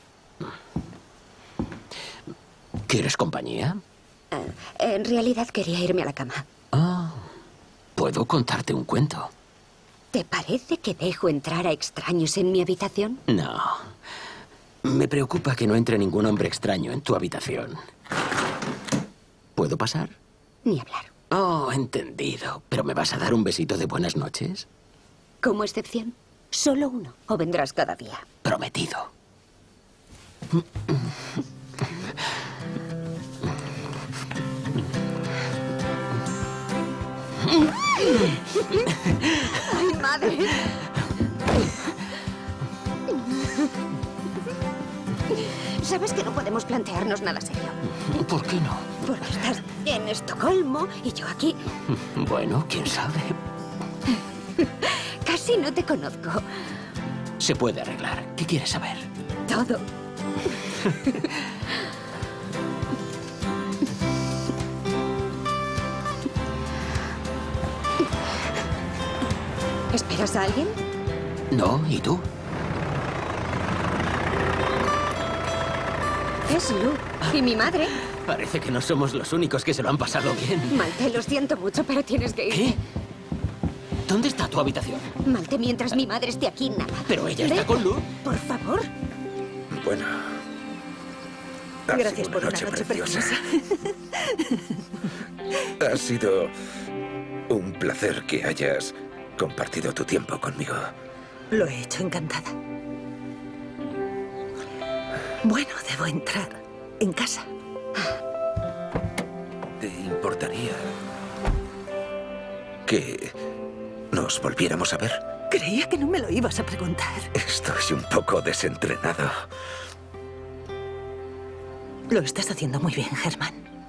¿Quieres compañía? En realidad quería irme a la cama. Puedo contarte un cuento. ¿Te parece que dejo entrar a extraños en mi habitación? No. Me preocupa que no entre ningún hombre extraño en tu habitación. ¿Puedo pasar? Ni hablar. Oh, entendido. ¿Pero me vas a dar un besito de buenas noches? Como excepción, solo uno. O vendrás cada día. Prometido. ¡Ay, madre! Sabes que no podemos plantearnos nada serio. ¿Por qué no? Porque estás en Estocolmo y yo aquí. Bueno, quién sabe. Casi no te conozco. Se puede arreglar. ¿Qué quieres saber? Todo. ¿Esperas a alguien? No, ¿y tú? Es Lu. ¿Y mi madre? Parece que no somos los únicos que se lo han pasado bien. Malte, lo siento mucho, pero tienes que ir. ¿Qué? ¿Dónde está tu habitación? Malte, mientras mi madre esté aquí, nada. Pero ella está con Lu. Por favor. Bueno. Gracias por una noche preciosa. Ha sido un placer que hayas compartido tu tiempo conmigo. Lo he hecho encantada. Bueno, debo entrar en casa. ¿Te importaría que nos volviéramos a ver? Creía que no me lo ibas a preguntar. Estoy un poco desentrenado. Lo estás haciendo muy bien, Herman.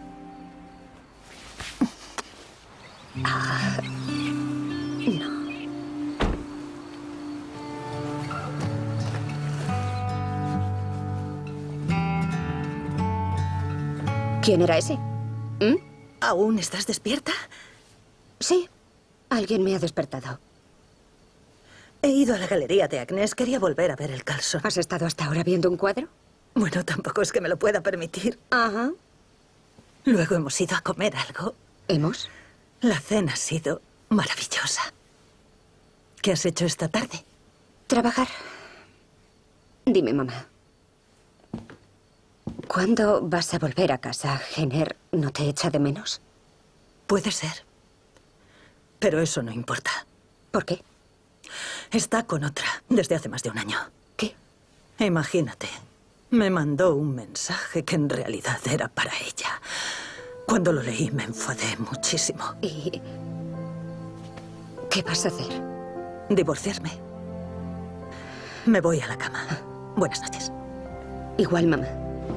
No. ¿Quién era ese? ¿Aún estás despierta? Sí. Alguien me ha despertado. He ido a la galería de Agnes. Quería volver a ver el calzón. ¿Has estado hasta ahora viendo un cuadro? Bueno, tampoco es que me lo pueda permitir. Ajá. Luego hemos ido a comer algo. ¿Hemos? La cena ha sido maravillosa. ¿Qué has hecho esta tarde? Trabajar. Dime, mamá. ¿Cuándo vas a volver a casa? ¿Jenner no te echa de menos? Puede ser. Pero eso no importa. ¿Por qué? Está con otra desde hace más de un año. ¿Qué? Imagínate. Me mandó un mensaje que en realidad era para ella. Cuando lo leí me enfadé muchísimo. ¿Y qué vas a hacer? Divorciarme. Me voy a la cama. Buenas noches. Igual, mamá.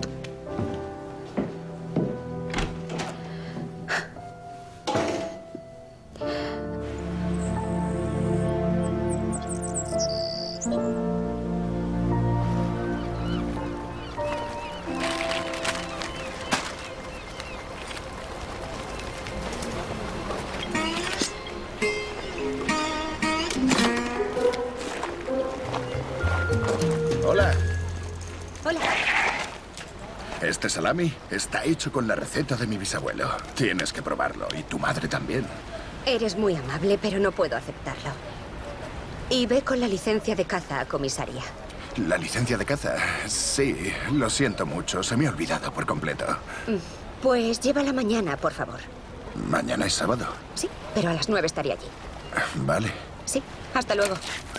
Hola. Hola. Este salami está hecho con la receta de mi bisabuelo. Tienes que probarlo. Y tu madre también. Eres muy amable, pero no puedo aceptarlo. Y ve con la licencia de caza a comisaría. ¿La licencia de caza? Sí, lo siento mucho. Se me ha olvidado por completo. Pues llévala mañana, por favor. ¿Mañana es sábado? Sí, pero a las 9 estaré allí. Vale. Sí, hasta luego.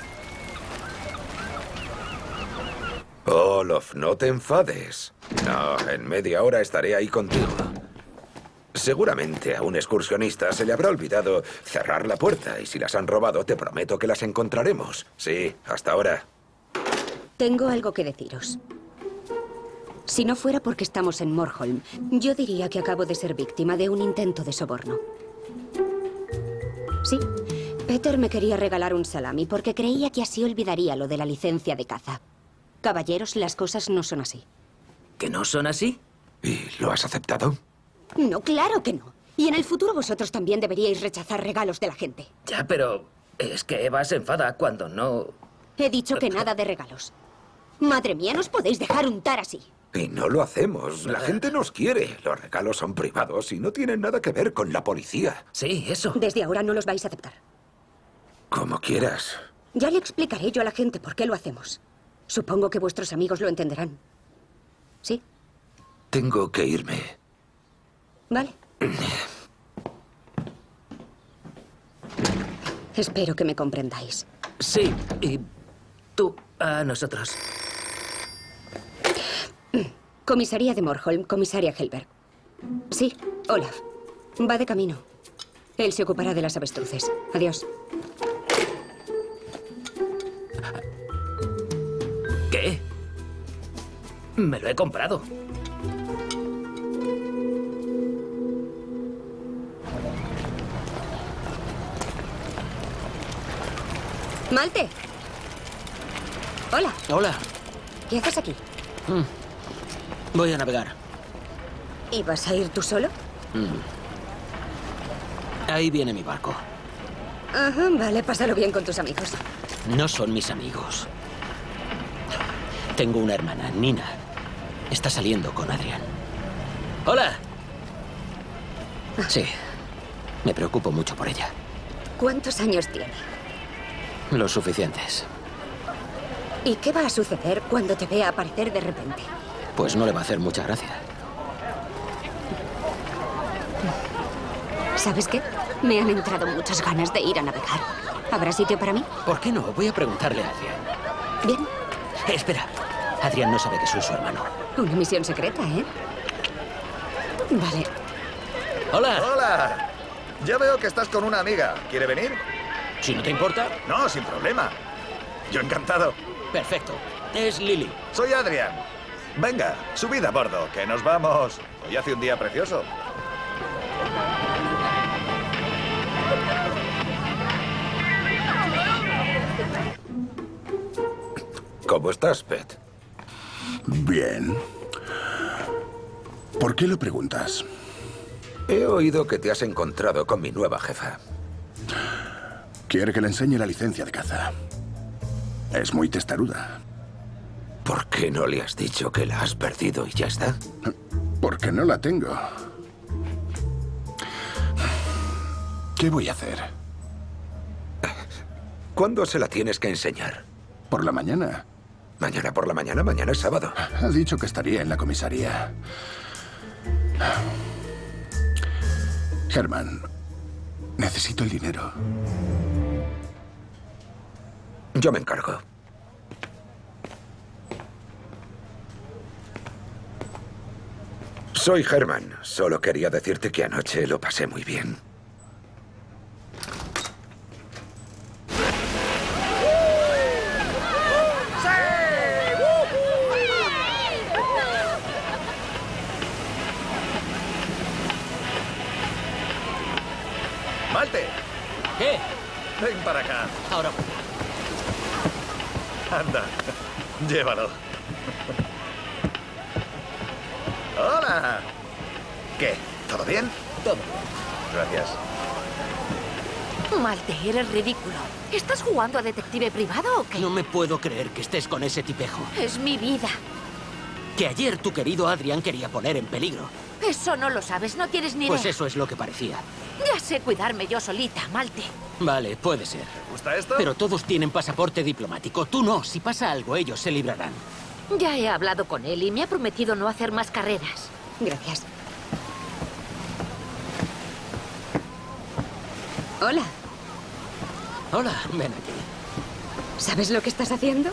Olof, no te enfades. No, en media hora estaré ahí contigo. Seguramente a un excursionista se le habrá olvidado cerrar la puerta y si las han robado te prometo que las encontraremos. Sí, hasta ahora. Tengo algo que deciros. Si no fuera porque estamos en Morholm, yo diría que acabo de ser víctima de un intento de soborno. Sí, Peter me quería regalar un salami porque creía que así olvidaría lo de la licencia de caza. Caballeros, las cosas no son así. ¿Que no son así? ¿Y lo has aceptado? No, claro que no. Y en el futuro vosotros también deberíais rechazar regalos de la gente. Ya, pero es que Eva se enfada cuando no... He dicho que nada de regalos. Madre mía, no os podéis dejar untar así. Y no lo hacemos. La gente nos quiere. Los regalos son privados y no tienen nada que ver con la policía. Sí, eso. Desde ahora no los vais a aceptar. Como quieras. Ya le explicaré yo a la gente por qué lo hacemos. Supongo que vuestros amigos lo entenderán. ¿Sí? Tengo que irme. Vale. Espero que me comprendáis. Sí, y tú a nosotros. Comisaría de Morholm, comisaria Helberg. Sí, Olaf. Va de camino. Él se ocupará de las avestruces. Adiós. ¿Qué? Me lo he comprado. Malte. Hola. Hola. ¿Qué haces aquí? Voy a navegar. ¿Y vas a ir tú solo? Ahí viene mi barco. Ajá, vale, pásalo bien con tus amigos. No son mis amigos. Tengo una hermana, Nina. Está saliendo con Adrian. ¡Hola! Sí. Me preocupo mucho por ella. ¿Cuántos años tiene? Los suficientes. ¿Y qué va a suceder cuando te vea aparecer de repente? Pues no le va a hacer mucha gracia. ¿Sabes qué? Me han entrado muchas ganas de ir a navegar. ¿Habrá sitio para mí? ¿Por qué no? Voy a preguntarle a Adrian. Bien. Espera. Adrian no sabe que soy su hermano. Una misión secreta, ¿eh? Vale. ¡Hola! ¡Hola! Ya veo que estás con una amiga. ¿Quiere venir? Si no te importa. No, sin problema. Yo encantado. Perfecto. Es Lily. Soy Adrian. Venga, subid a bordo, que nos vamos. Hoy hace un día precioso. ¿Cómo estás, Pet? Bien. ¿Por qué lo preguntas? He oído que te has encontrado con mi nueva jefa. Quiere que le enseñe la licencia de caza. Es muy testaruda. ¿Por qué no le has dicho que la has perdido y ya está? Porque no la tengo. ¿Qué voy a hacer? ¿Cuándo se la tienes que enseñar? Por la mañana. ¿Mañana por la mañana? Mañana es sábado. Ha dicho que estaría en la comisaría. Herman, necesito el dinero. Yo me encargo. Soy Herman. Solo quería decirte que anoche lo pasé muy bien. ¡Malte! ¿Qué? Ven para acá. Ahora. Anda, llévalo. ¡Hola! ¿Qué? ¿Todo bien? Todo. Gracias. Malte, eres ridículo. ¿Estás jugando a detective privado o qué? No me puedo creer que estés con ese tipejo. Es mi vida. Que ayer tu querido Adrian quería poner en peligro. Eso no lo sabes, no tienes ni idea. Pues eso es lo que parecía. Ya sé cuidarme yo solita, Malte. Vale, puede ser. ¿Te gusta esto? Pero todos tienen pasaporte diplomático. Tú no. Si pasa algo, ellos se librarán. Ya he hablado con él y me ha prometido no hacer más carreras. Gracias. Hola. Hola, ven aquí. ¿Sabes lo que estás haciendo?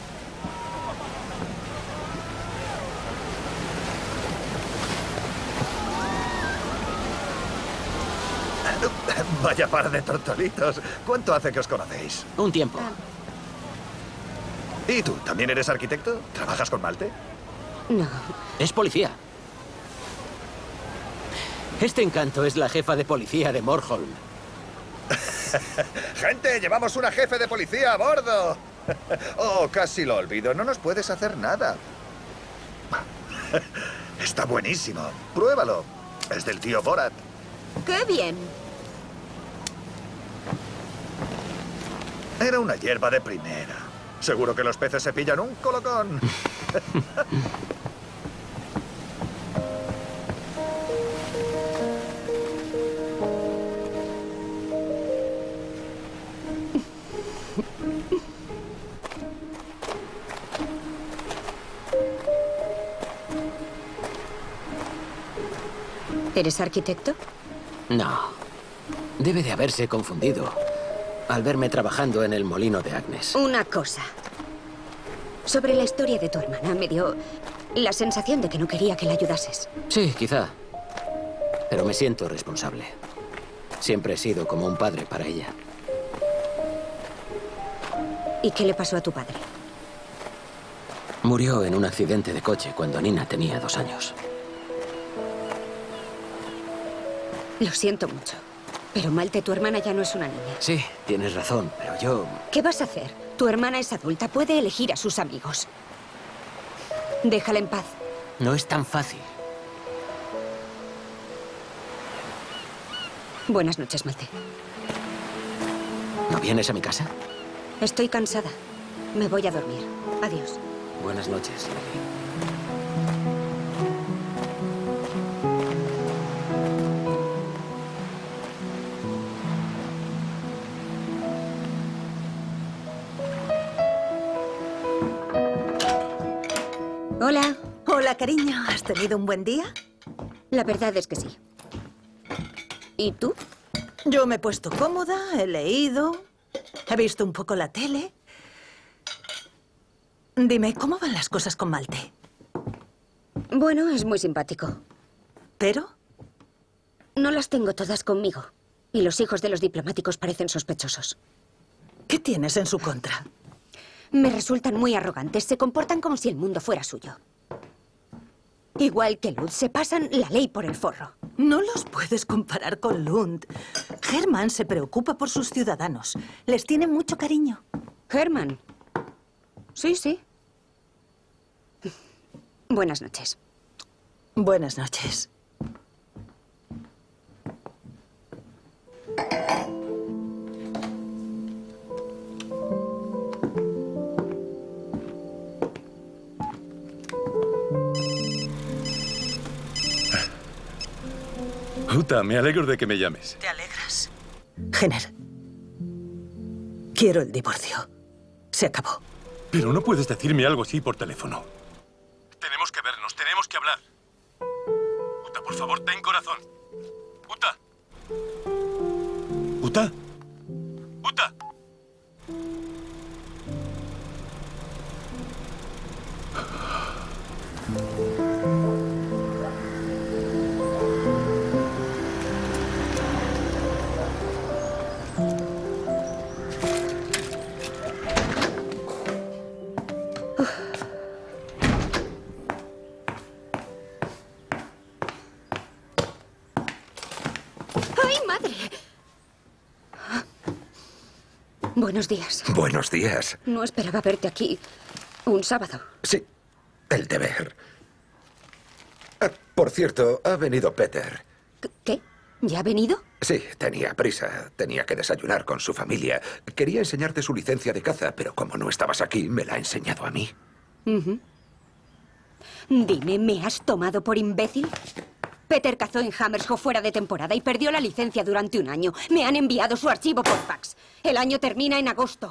Vaya par de tortolitos. ¿Cuánto hace que os conocéis? Un tiempo. ¿Y tú? ¿También eres arquitecto? ¿Trabajas con Malte? No. Es policía. Este encanto es la jefa de policía de Morholm. ¡Gente, llevamos una jefe de policía a bordo! Oh, casi lo olvido. No nos puedes hacer nada. Está buenísimo. Pruébalo. Es del tío Borat. ¡Qué bien! Era una hierba de primera. Seguro que los peces se pillan un colocón. ¿Eres arquitecto? No. Debe de haberse confundido al verme trabajando en el molino de Agnes. Una cosa. Sobre la historia de tu hermana, me dio la sensación de que no quería que la ayudases. Sí, quizá. Pero me siento responsable. Siempre he sido como un padre para ella. ¿Y qué le pasó a tu padre? Murió en un accidente de coche cuando Nina tenía 2 años. Lo siento mucho. Pero Malte, tu hermana ya no es una niña. Sí, tienes razón, pero yo... ¿Qué vas a hacer? Tu hermana es adulta, puede elegir a sus amigos. Déjala en paz. No es tan fácil. Buenas noches, Malte. ¿No vienes a mi casa? Estoy cansada. Me voy a dormir. Adiós. Buenas noches, Lily. Hola. Hola, cariño. ¿Has tenido un buen día? La verdad es que sí. ¿Y tú? Yo me he puesto cómoda, he leído, he visto un poco la tele. Dime, ¿cómo van las cosas con Malte? Bueno, es muy simpático. ¿Pero? No las tengo todas conmigo. Y los hijos de los diplomáticos parecen sospechosos. ¿Qué tienes en su contra? Me resultan muy arrogantes. Se comportan como si el mundo fuera suyo. Igual que Lund, se pasan la ley por el forro. No los puedes comparar con Lund. Hermann se preocupa por sus ciudadanos. Les tiene mucho cariño. ¿Hermann? Sí, sí. Buenas noches. Buenas noches. Uta, me alegro de que me llames. ¿Te alegras? Jenner, quiero el divorcio. Se acabó. Pero no puedes decirme algo así por teléfono. Tenemos que vernos, tenemos que hablar. Uta, por favor, ten corazón. Uta. Uta. Uta. ¡Ay, madre! Buenos días. Buenos días. No esperaba verte aquí un sábado. Sí, el deber. Ah, por cierto, ha venido Peter. ¿Qué? ¿Ya ha venido? Sí, tenía prisa. Tenía que desayunar con su familia. Quería enseñarte su licencia de caza, pero como no estabas aquí, me la ha enseñado a mí. Dime, ¿me has tomado por imbécil? Peter cazó en Hammershof fuera de temporada y perdió la licencia durante un año. Me han enviado su archivo por fax. El año termina en agosto.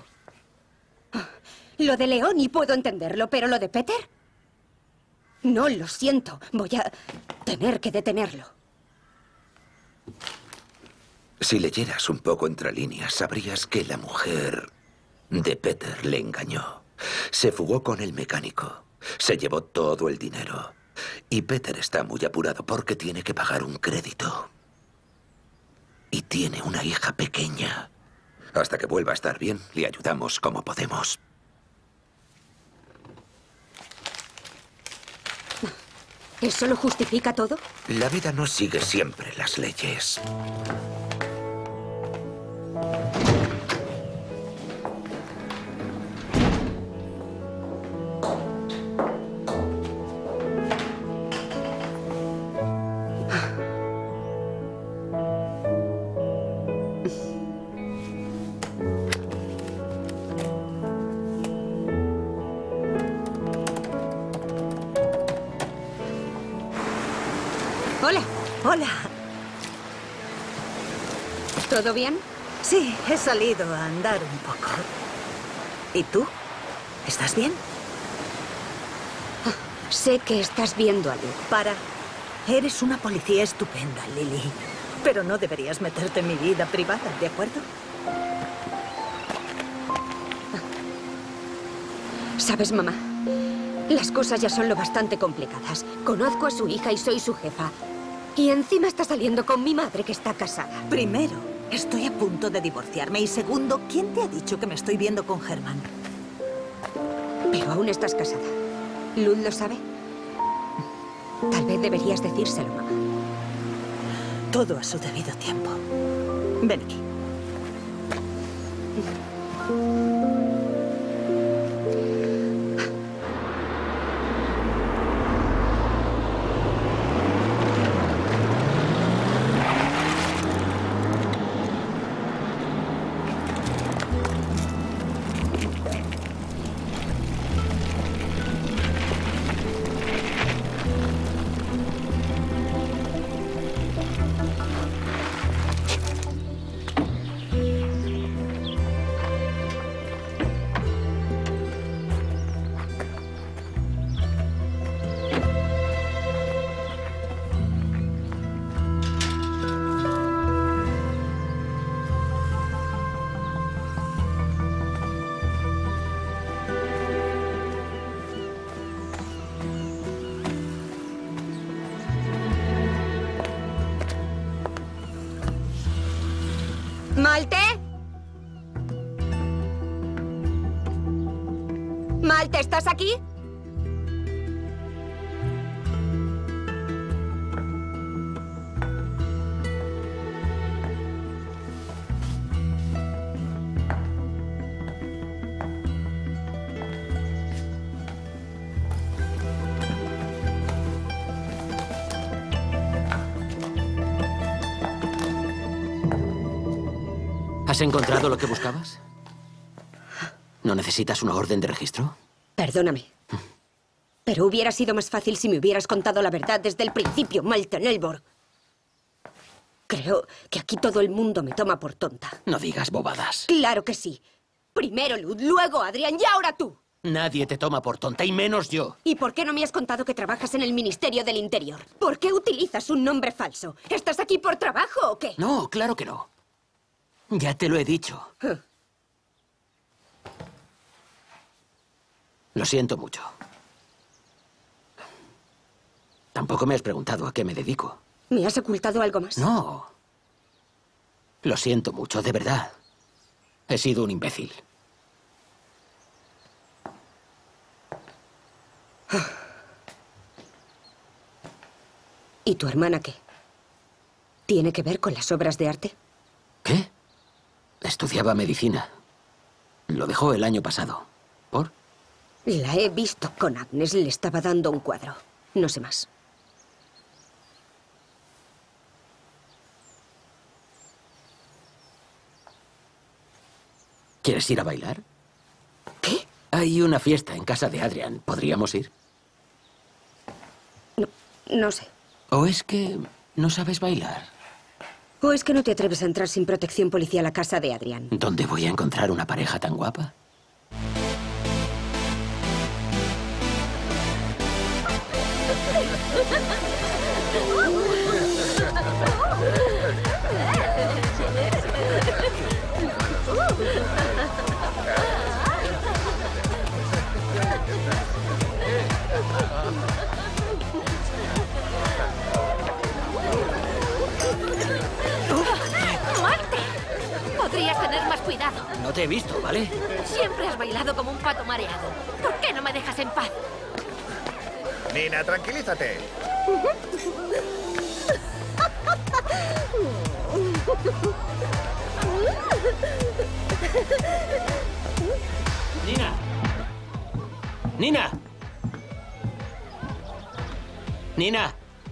Lo de Leoni puedo entenderlo, pero lo de Peter... No, lo siento. Voy a tener que detenerlo. Si leyeras un poco entre líneas, sabrías que la mujer de Peter le engañó. Se fugó con el mecánico. Se llevó todo el dinero. Y Peter está muy apurado porque tiene que pagar un crédito. Y tiene una hija pequeña. Hasta que vuelva a estar bien, le ayudamos como podemos. ¿Eso lo justifica todo? La vida no sigue siempre las leyes. Hola. Hola. ¿Todo bien? Sí, he salido a andar un poco. ¿Y tú? ¿Estás bien? Sé que estás viendo a Luke. Para. Eres una policía estupenda, Lily. Pero no deberías meterte en mi vida privada, ¿de acuerdo? ¿Sabes, mamá? Las cosas ya son lo bastante complicadas. Conozco a su hija y soy su jefa. Y encima está saliendo con mi madre, que está casada. Primero, estoy a punto de divorciarme. Y segundo, ¿quién te ha dicho que me estoy viendo con Hermann? Pero aún estás casada. ¿Lund lo sabe? Tal vez deberías decírselo, mamá. Todo a su debido tiempo. Ven aquí. Malte, ¿estás aquí? ¿Has encontrado lo que buscabas? ¿No necesitas una orden de registro? Perdóname. Pero hubiera sido más fácil si me hubieras contado la verdad desde el principio, Malte Nelborg. Creo que aquí todo el mundo me toma por tonta. No digas bobadas. Claro que sí. Primero Lud, luego Adrián y ahora tú. Nadie te toma por tonta, y menos yo. ¿Y por qué no me has contado que trabajas en el Ministerio del Interior? ¿Por qué utilizas un nombre falso? ¿Estás aquí por trabajo o qué? No, claro que no. Ya te lo he dicho. Lo siento mucho. Tampoco me has preguntado a qué me dedico. ¿Me has ocultado algo más? No. Lo siento mucho, de verdad. He sido un imbécil. ¿Y tu hermana qué? ¿Tiene que ver con las obras de arte? ¿Qué? Estudiaba medicina. Lo dejó el año pasado. ¿Por? La he visto con Agnes. Le estaba dando un cuadro. No sé más. ¿Quieres ir a bailar? ¿Qué? Hay una fiesta en casa de Adrián. ¿Podríamos ir? No sé. ¿O es que no sabes bailar? ¿O es que no te atreves a entrar sin protección policial a casa de Adrián? ¿Dónde voy a encontrar una pareja tan guapa? ¡Malte! Podrías tener más cuidado. No te he visto, ¿vale? Siempre has bailado como un pato mareado. ¿Por qué no me dejas en paz? Nina, tranquilízate. ¡Nina! ¡Nina! ¡Nina!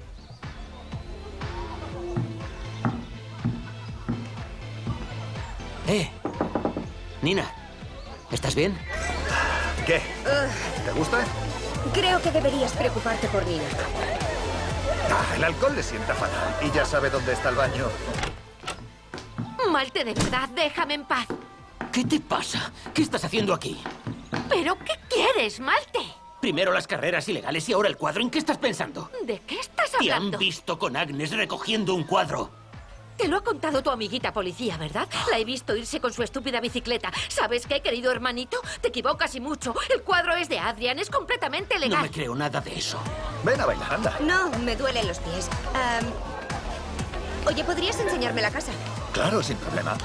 Nina, ¿estás bien? ¿Qué? ¿Te gusta? Creo que deberías preocuparte por Nina. El alcohol le sienta fatal. Y ya sabe dónde está el baño. Malte, de verdad, déjame en paz. ¿Qué te pasa? ¿Qué estás haciendo aquí? ¿Pero qué quieres, Malte? Primero las carreras ilegales y ahora el cuadro. ¿En qué estás pensando? ¿De qué estás Te han hablando? visto con Agnes recogiendo un cuadro. Te lo ha contado tu amiguita policía, ¿verdad? La he visto irse con su estúpida bicicleta. ¿Sabes qué, querido hermanito? Te equivocas y mucho. El cuadro es de Adrián, es completamente legal. No me creo nada de eso. Ven a bailar, anda. No, me duelen los pies. Oye, ¿podrías enseñarme la casa? Claro, sin problema.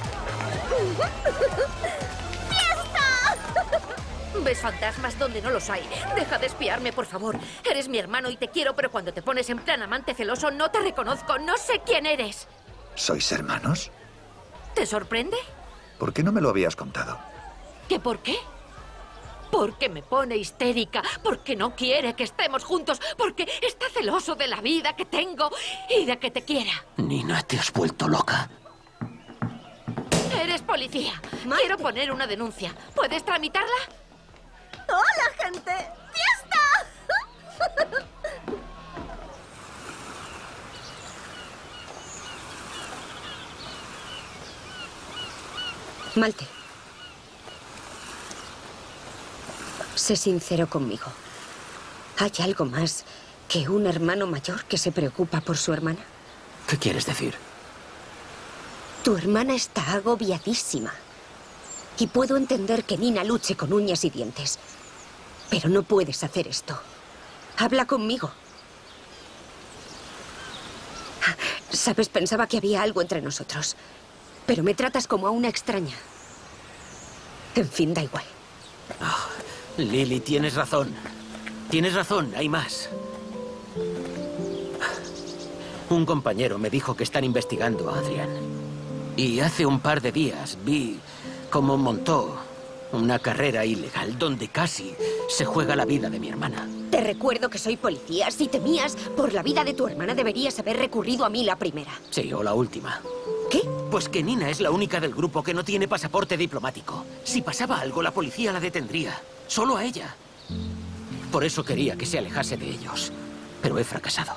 ¿Ves fantasmas donde no los hay? Deja de espiarme, por favor. Eres mi hermano y te quiero, pero cuando te pones en plan amante celoso no te reconozco. No sé quién eres. ¿Sois hermanos? ¿Te sorprende? ¿Por qué no me lo habías contado? ¿Qué por qué? Porque me pone histérica, porque no quiere que estemos juntos, porque está celoso de la vida que tengo y de que te quiera. Nina, te has vuelto loca. Eres policía. Quiero poner una denuncia. ¿Puedes tramitarla? ¡Hola, gente! ¡Fiesta! Malte. Sé sincero conmigo. ¿Hay algo más que un hermano mayor que se preocupa por su hermana? ¿Qué quieres decir? Tu hermana está agobiadísima. Y puedo entender que Nina luche con uñas y dientes. Pero no puedes hacer esto. Habla conmigo. Sabes, pensaba que había algo entre nosotros. Pero me tratas como a una extraña. En fin, da igual. Lily, tienes razón. Tienes razón, hay más. Un compañero me dijo que están investigando a Adrian. Y hace un par de días vi cómo montó una carrera ilegal donde casi se juega la vida de mi hermana. Te recuerdo que soy policía. Si temías por la vida de tu hermana, deberías haber recurrido a mí la primera. Sí, o la última. ¿Qué? Pues que Nina es la única del grupo que no tiene pasaporte diplomático. Si pasaba algo, la policía la detendría. Solo a ella. Por eso quería que se alejase de ellos. Pero he fracasado.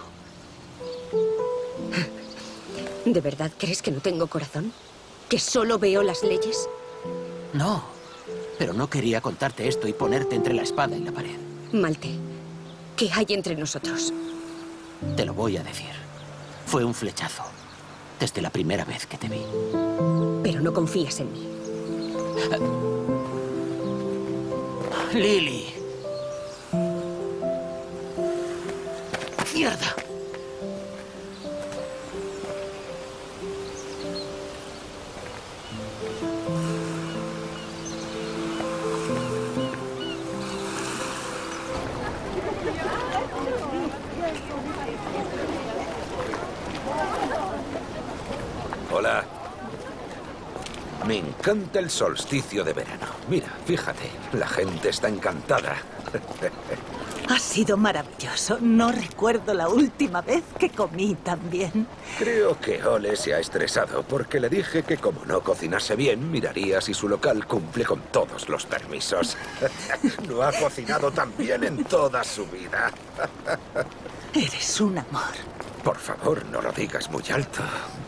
¿De verdad crees que no tengo corazón? ¿Que solo veo las leyes? No, pero no quería contarte esto y ponerte entre la espada y la pared. Malte, ¿qué hay entre nosotros? Te lo voy a decir. Fue un flechazo. Desde la primera vez que te vi. Pero no confías en mí. Lily. ¡Mierda! Hola. Me encanta el solsticio de verano. Mira, fíjate, la gente está encantada. Ha sido maravilloso. No recuerdo la última vez que comí tan bien. Creo que Ole se ha estresado porque le dije que como no cocinase bien, miraría si su local cumple con todos los permisos. No ha cocinado tan bien en toda su vida. Eres un amor. Por favor, no lo digas muy alto.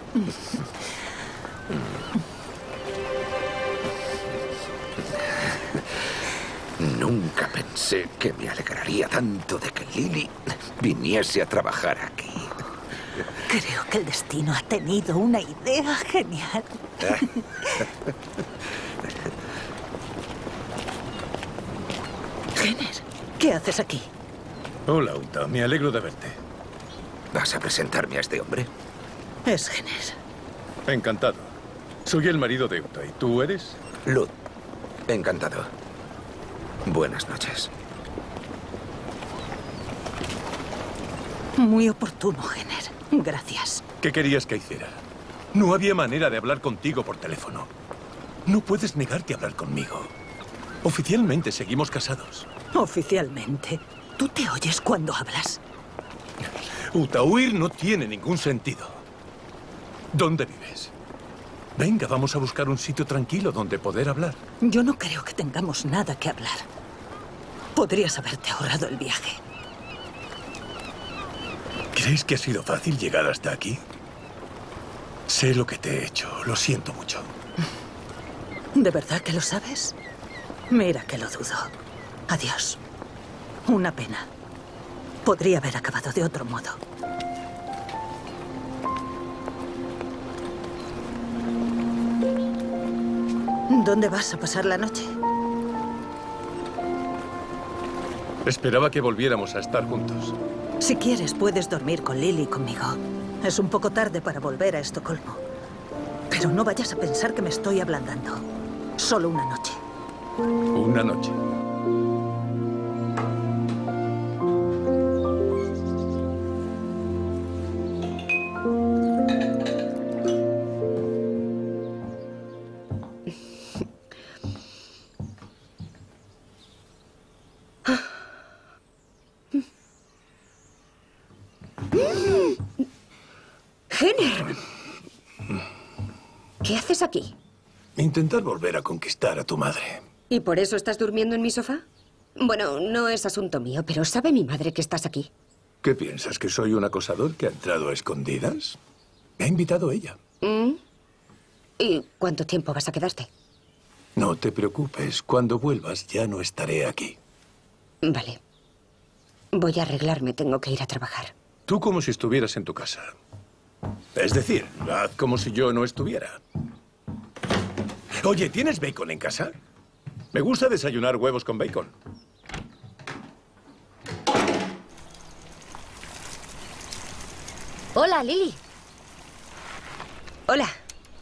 Nunca pensé que me alegraría tanto de que Lily viniese a trabajar aquí. Creo que el destino ha tenido una idea genial. Jenner, ¿qué haces aquí? Hola, Uta. Me alegro de verte. ¿Vas a presentarme a este hombre? Es Jenner. Encantado. Soy el marido de Uta. ¿Y tú eres? Lud. Encantado. Buenas noches. Muy oportuno, Jenner. Gracias. ¿Qué querías que hiciera? No había manera de hablar contigo por teléfono. No puedes negarte a hablar conmigo. Oficialmente seguimos casados. Oficialmente. ¿Tú te oyes cuando hablas? Uta, huir no tiene ningún sentido. ¿Dónde vives? Venga, vamos a buscar un sitio tranquilo donde poder hablar. Yo no creo que tengamos nada que hablar. Podrías haberte ahorrado el viaje. ¿Crees que ha sido fácil llegar hasta aquí? Sé lo que te he hecho. Lo siento mucho. ¿De verdad que lo sabes? Mira que lo dudo. Adiós. Una pena. Podría haber acabado de otro modo. ¿Dónde vas a pasar la noche? Esperaba que volviéramos a estar juntos. Si quieres, puedes dormir con Lily conmigo. Es un poco tarde para volver a Estocolmo. Pero no vayas a pensar que me estoy ablandando. Solo una noche. Una noche. Jenner. ¿Qué haces aquí? Intentar volver a conquistar a tu madre. ¿Y por eso estás durmiendo en mi sofá? Bueno, no es asunto mío, pero ¿sabe mi madre que estás aquí? ¿Qué piensas, que soy un acosador que ha entrado a escondidas? Me ha invitado ella. ¿Y cuánto tiempo vas a quedarte? No te preocupes. Cuando vuelvas ya no estaré aquí. Vale. Voy a arreglarme. Tengo que ir a trabajar. Tú como si estuvieras en tu casa. Es decir, haz como si yo no estuviera. Oye, ¿tienes bacon en casa? Me gusta desayunar huevos con bacon. Hola, Lily. Hola.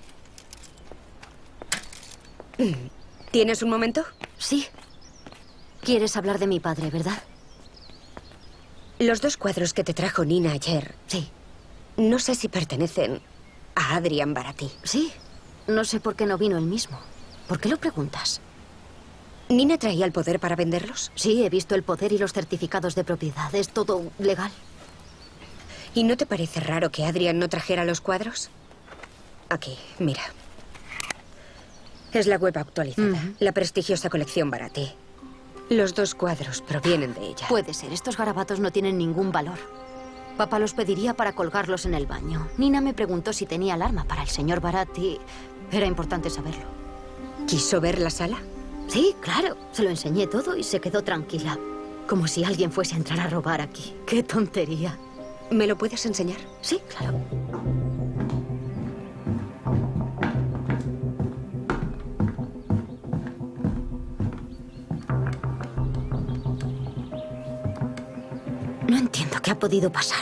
¿Tienes un momento? Sí. ¿Quieres hablar de mi padre, verdad? Los 2 cuadros que te trajo Nina ayer... Sí. No sé si pertenecen a Adrian Barati. Sí. No sé por qué no vino él mismo. ¿Por qué lo preguntas? ¿Nina traía el poder para venderlos? Sí, he visto el poder y los certificados de propiedad. Es todo legal. ¿Y no te parece raro que Adrian no trajera los cuadros? Aquí, mira. Es la web actualizada. La prestigiosa colección Barati. Los 2 cuadros provienen de ella. Puede ser. Estos garabatos no tienen ningún valor. Papá los pediría para colgarlos en el baño. Nina me preguntó si tenía alarma para el señor Barati. Era importante saberlo. ¿Quiso ver la sala? Sí, claro. Se lo enseñé todo y se quedó tranquila. Como si alguien fuese a entrar a robar aquí. ¡Qué tontería! ¿Me lo puedes enseñar? Sí, claro. No entiendo qué ha podido pasar.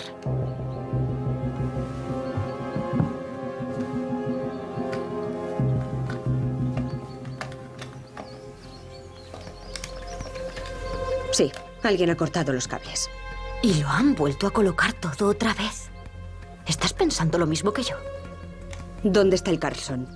Sí, alguien ha cortado los cables. ¿Y lo han vuelto a colocar todo otra vez? ¿Estás pensando lo mismo que yo? ¿Dónde está el Carlson?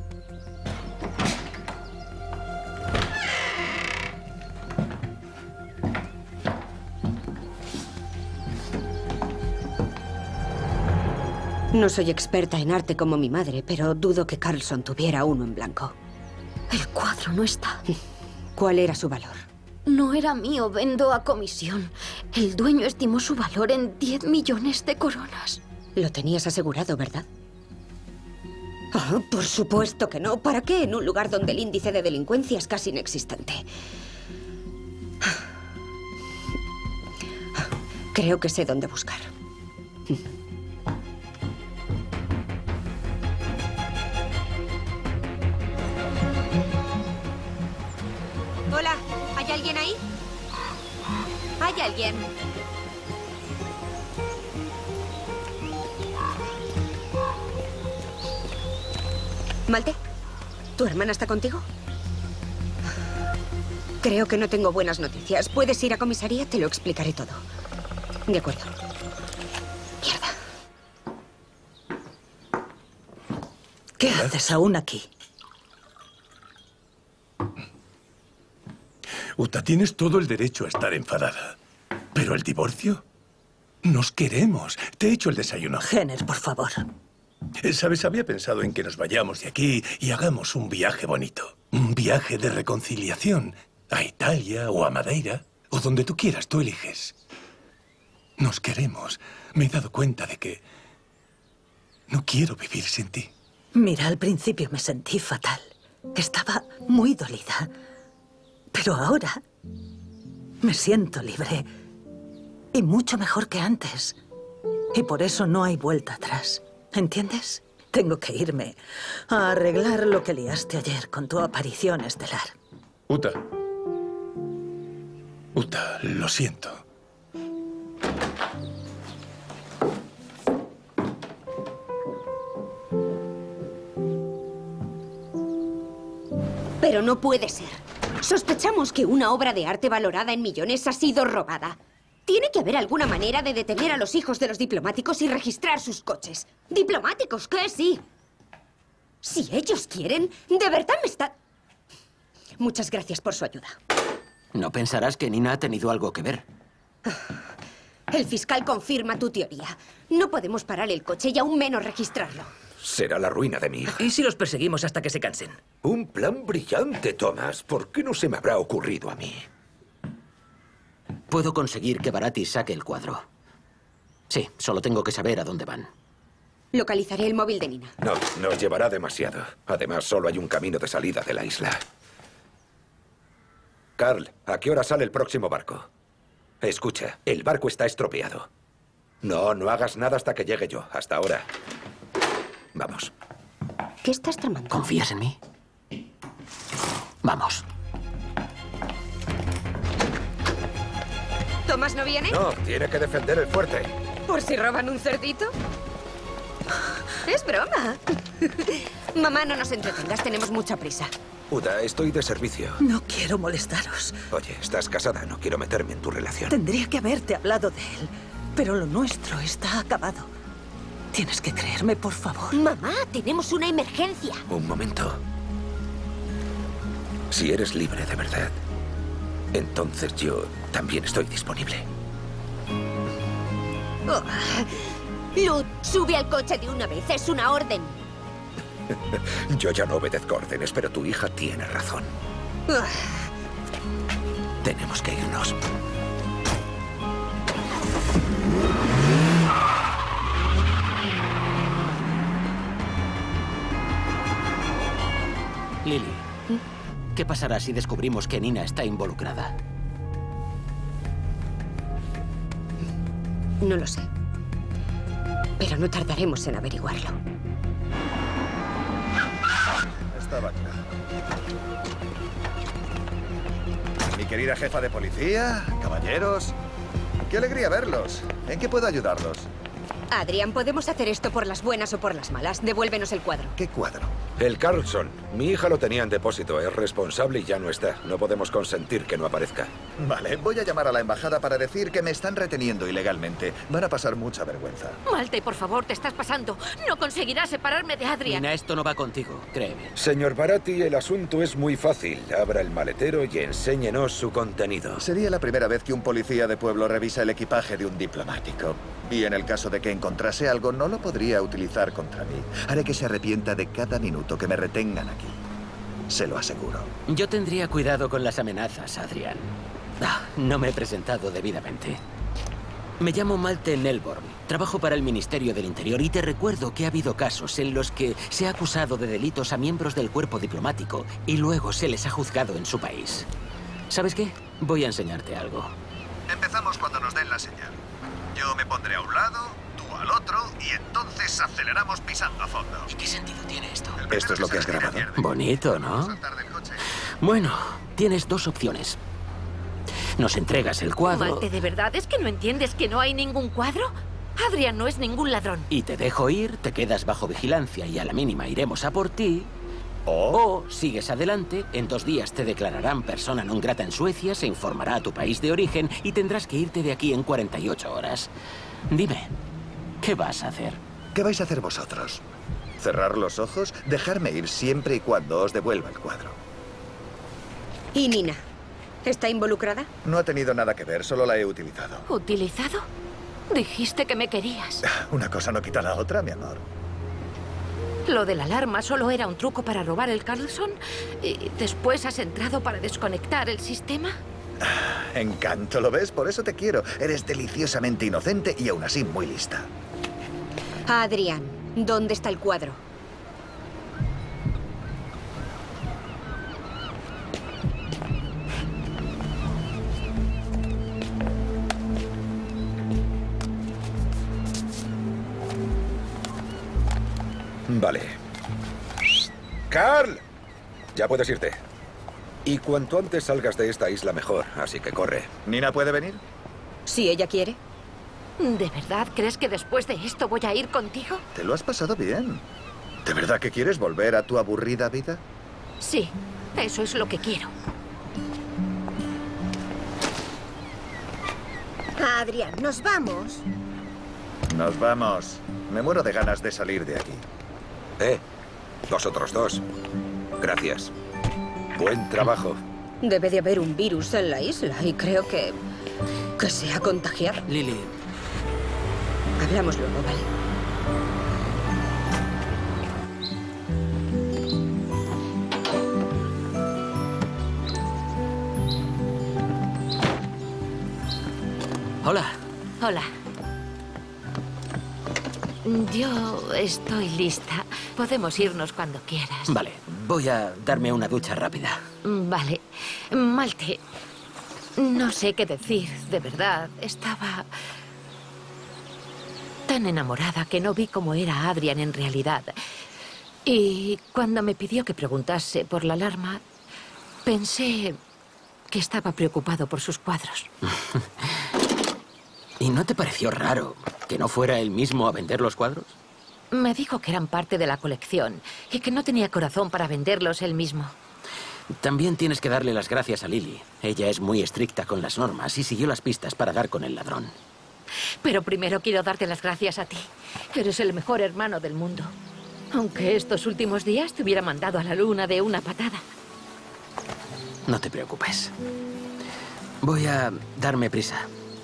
No soy experta en arte como mi madre, pero dudo que Carlson tuviera uno en blanco. El cuadro no está. ¿Cuál era su valor? No era mío, vendo a comisión. El dueño estimó su valor en 10 millones de coronas. Lo tenías asegurado, ¿verdad? Oh, por supuesto que no. ¿Para qué en un lugar donde el índice de delincuencia es casi inexistente? Creo que sé dónde buscar. Hola, ¿hay alguien ahí? ¿Hay alguien? Malte, ¿tu hermana está contigo? Creo que no tengo buenas noticias. ¿Puedes ir a comisaría? Te lo explicaré todo. De acuerdo. Mierda. ¿Qué haces aún aquí? Uta, tienes todo el derecho a estar enfadada. ¿Pero el divorcio? Nos queremos. Te he hecho el desayuno. Jenner, por favor. ¿Sabes? Había pensado en que nos vayamos de aquí y hagamos un viaje bonito. Un viaje de reconciliación. A Italia o a Madeira. O donde tú quieras, tú eliges. Nos queremos. Me he dado cuenta de que no quiero vivir sin ti. Mira, al principio me sentí fatal. Estaba muy dolida. Pero ahora me siento libre y mucho mejor que antes. Y por eso no hay vuelta atrás. ¿Entiendes? Tengo que irme a arreglar lo que liaste ayer con tu aparición estelar. Uta. Uta, lo siento. Pero no puede ser. Sospechamos que una obra de arte valorada en millones ha sido robada. Tiene que haber alguna manera de detener a los hijos de los diplomáticos y registrar sus coches. ¿Diplomáticos? ¿Qué? Sí. Si ellos quieren, ¿de verdad me está...? Muchas gracias por su ayuda. No pensarás que Nina ha tenido algo que ver. El fiscal confirma tu teoría. No podemos parar el coche y aún menos registrarlo. Será la ruina de mi hija. ¿Y si los perseguimos hasta que se cansen? Un plan brillante, Thomas. ¿Por qué no se me habrá ocurrido a mí? Puedo conseguir que Barati saque el cuadro. Sí, solo tengo que saber a dónde van. Localizaré el móvil de Nina. No, nos llevará demasiado. Además, solo hay un camino de salida de la isla. Carl, ¿a qué hora sale el próximo barco? Escucha, el barco está estropeado. No hagas nada hasta que llegue yo. Hasta ahora. Vamos. ¿Qué estás tramando? ¿Confías en mí? Vamos. ¿Tomás no viene? No, tiene que defender el fuerte. ¿Por si roban un cerdito? Es broma. Mamá, no nos entretengas, tenemos mucha prisa. Uda, estoy de servicio. No quiero molestaros. Oye, estás casada, no quiero meterme en tu relación. Tendría que haberte hablado de él, pero lo nuestro está acabado. Tienes que creerme, por favor. Mamá, tenemos una emergencia. Un momento. Si eres libre de verdad, entonces yo también estoy disponible. Oh. Lud, sube al coche de una vez, es una orden. Yo ya no obedezco órdenes, pero tu hija tiene razón. Tenemos que irnos. Lily, ¿qué pasará si descubrimos que Nina está involucrada? No lo sé. Pero no tardaremos en averiguarlo. Estaba claro. Mi querida jefa de policía, caballeros. Qué alegría verlos. ¿En qué puedo ayudarlos? Adrián, podemos hacer esto por las buenas o por las malas. Devuélvenos el cuadro. ¿Qué cuadro? El Carlson. Mi hija lo tenía en depósito. Es responsable y ya no está. No podemos consentir que no aparezca. Vale, voy a llamar a la embajada para decir que me están reteniendo ilegalmente. Van a pasar mucha vergüenza. Malte, por favor, te estás pasando. No conseguirás separarme de Adrián. Nina, esto no va contigo, créeme. Señor Barati, el asunto es muy fácil. Abra el maletero y enséñenos su contenido. Sería la primera vez que un policía de pueblo revisa el equipaje de un diplomático. Y en el caso de que encontrase algo, no lo podría utilizar contra mí. Haré que se arrepienta de cada minuto que me retengan aquí. Se lo aseguro. Yo tendría cuidado con las amenazas, Adrián. No me he presentado debidamente. Me llamo Malte Nelborn. Trabajo para el Ministerio del Interior y te recuerdo que ha habido casos en los que se ha acusado de delitos a miembros del cuerpo diplomático y luego se les ha juzgado en su país. ¿Sabes qué? Voy a enseñarte algo. Empezamos cuando nos den la señal. Yo me pondré a un lado, tú al otro, y entonces aceleramos pisando a fondo. ¿Y qué sentido tiene esto? Esto es lo que has grabado. Bonito, ¿no? Bueno, tienes dos opciones. Nos entregas el cuadro... Malte, ¿de verdad es que no entiendes que no hay ningún cuadro? Adrián no es ningún ladrón. Y te dejo ir, te quedas bajo vigilancia y a la mínima iremos a por ti. O sigues adelante, en 2 días te declararán persona non grata en Suecia, se informará a tu país de origen y tendrás que irte de aquí en 48 horas. Dime, ¿qué vas a hacer? ¿Qué vais a hacer vosotros? ¿Cerrar los ojos? Dejarme ir siempre y cuando os devuelva el cuadro. ¿Y Nina? ¿Está involucrada? No ha tenido nada que ver, solo la he utilizado. ¿Utilizado? Dijiste que me querías. Una cosa no quita la otra, mi amor. Lo de la alarma solo era un truco para robar el Carlson y después has entrado para desconectar el sistema. Encanto, ¿lo ves? Por eso te quiero. Eres deliciosamente inocente y aún así muy lista. Adrián, ¿dónde está el cuadro? Vale. ¡Carl! Ya puedes irte. Y cuanto antes salgas de esta isla, mejor. Así que corre. ¿Nina puede venir? Si ella quiere. ¿De verdad crees que después de esto voy a ir contigo? Te lo has pasado bien. ¿De verdad que quieres volver a tu aburrida vida? Sí, eso es lo que quiero. Adrián, nos vamos. Nos vamos. Me muero de ganas de salir de aquí. Vosotros dos. Gracias. Buen trabajo. Debe de haber un virus en la isla y creo que se ha contagiado. Lily. Hablamos luego, ¿vale? Hola. Hola. Yo estoy lista. Podemos irnos cuando quieras. Vale, voy a darme una ducha rápida. Vale. Malte, no sé qué decir, de verdad. Estaba tan enamorada que no vi cómo era Adrián en realidad. Y cuando me pidió que preguntase por la alarma, pensé que estaba preocupado por sus cuadros. ¿Y no te pareció raro que no fuera él mismo a vender los cuadros? Me dijo que eran parte de la colección y que no tenía corazón para venderlos él mismo. También tienes que darle las gracias a Lily. Ella es muy estricta con las normas y siguió las pistas para dar con el ladrón. Pero primero quiero darte las gracias a ti. Eres el mejor hermano del mundo. Aunque estos últimos días te hubiera mandado a la luna de una patada. No te preocupes. Voy a darme prisa.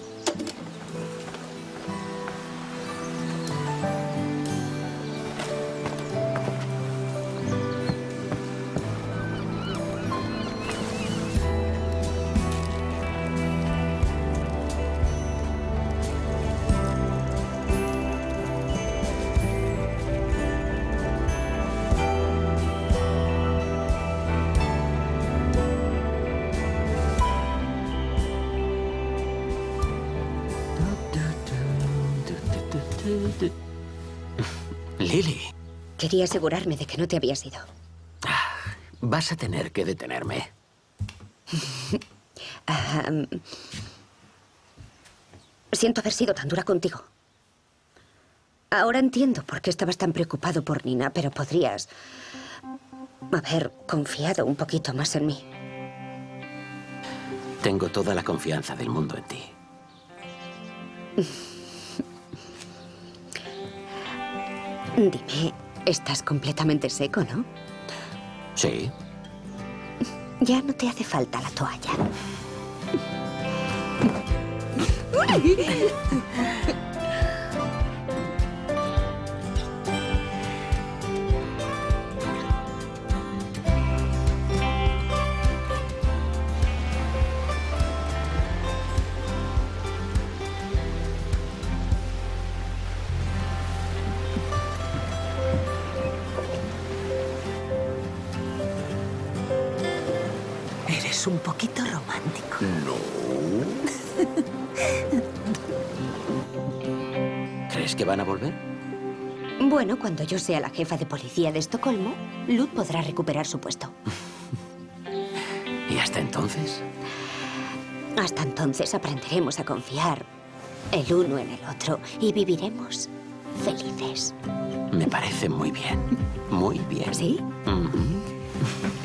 Lily. Quería asegurarme de que no te habías ido. Vas a tener que detenerme. Siento haber sido tan dura contigo. Ahora entiendo por qué estabas tan preocupado por Nina, pero podrías haber confiado un poquito más en mí. Tengo toda la confianza del mundo en ti. Dime, estás completamente seco, ¿no? Sí. Ya no te hace falta la toalla. Eres un poquito romántico. ¿Crees que van a volver? Bueno, cuando yo sea la jefa de policía de Estocolmo, Luz podrá recuperar su puesto. ¿Y hasta entonces? Hasta entonces aprenderemos a confiar el uno en el otro y viviremos felices. Me parece muy bien. Muy bien. ¿Sí? Mm-hmm.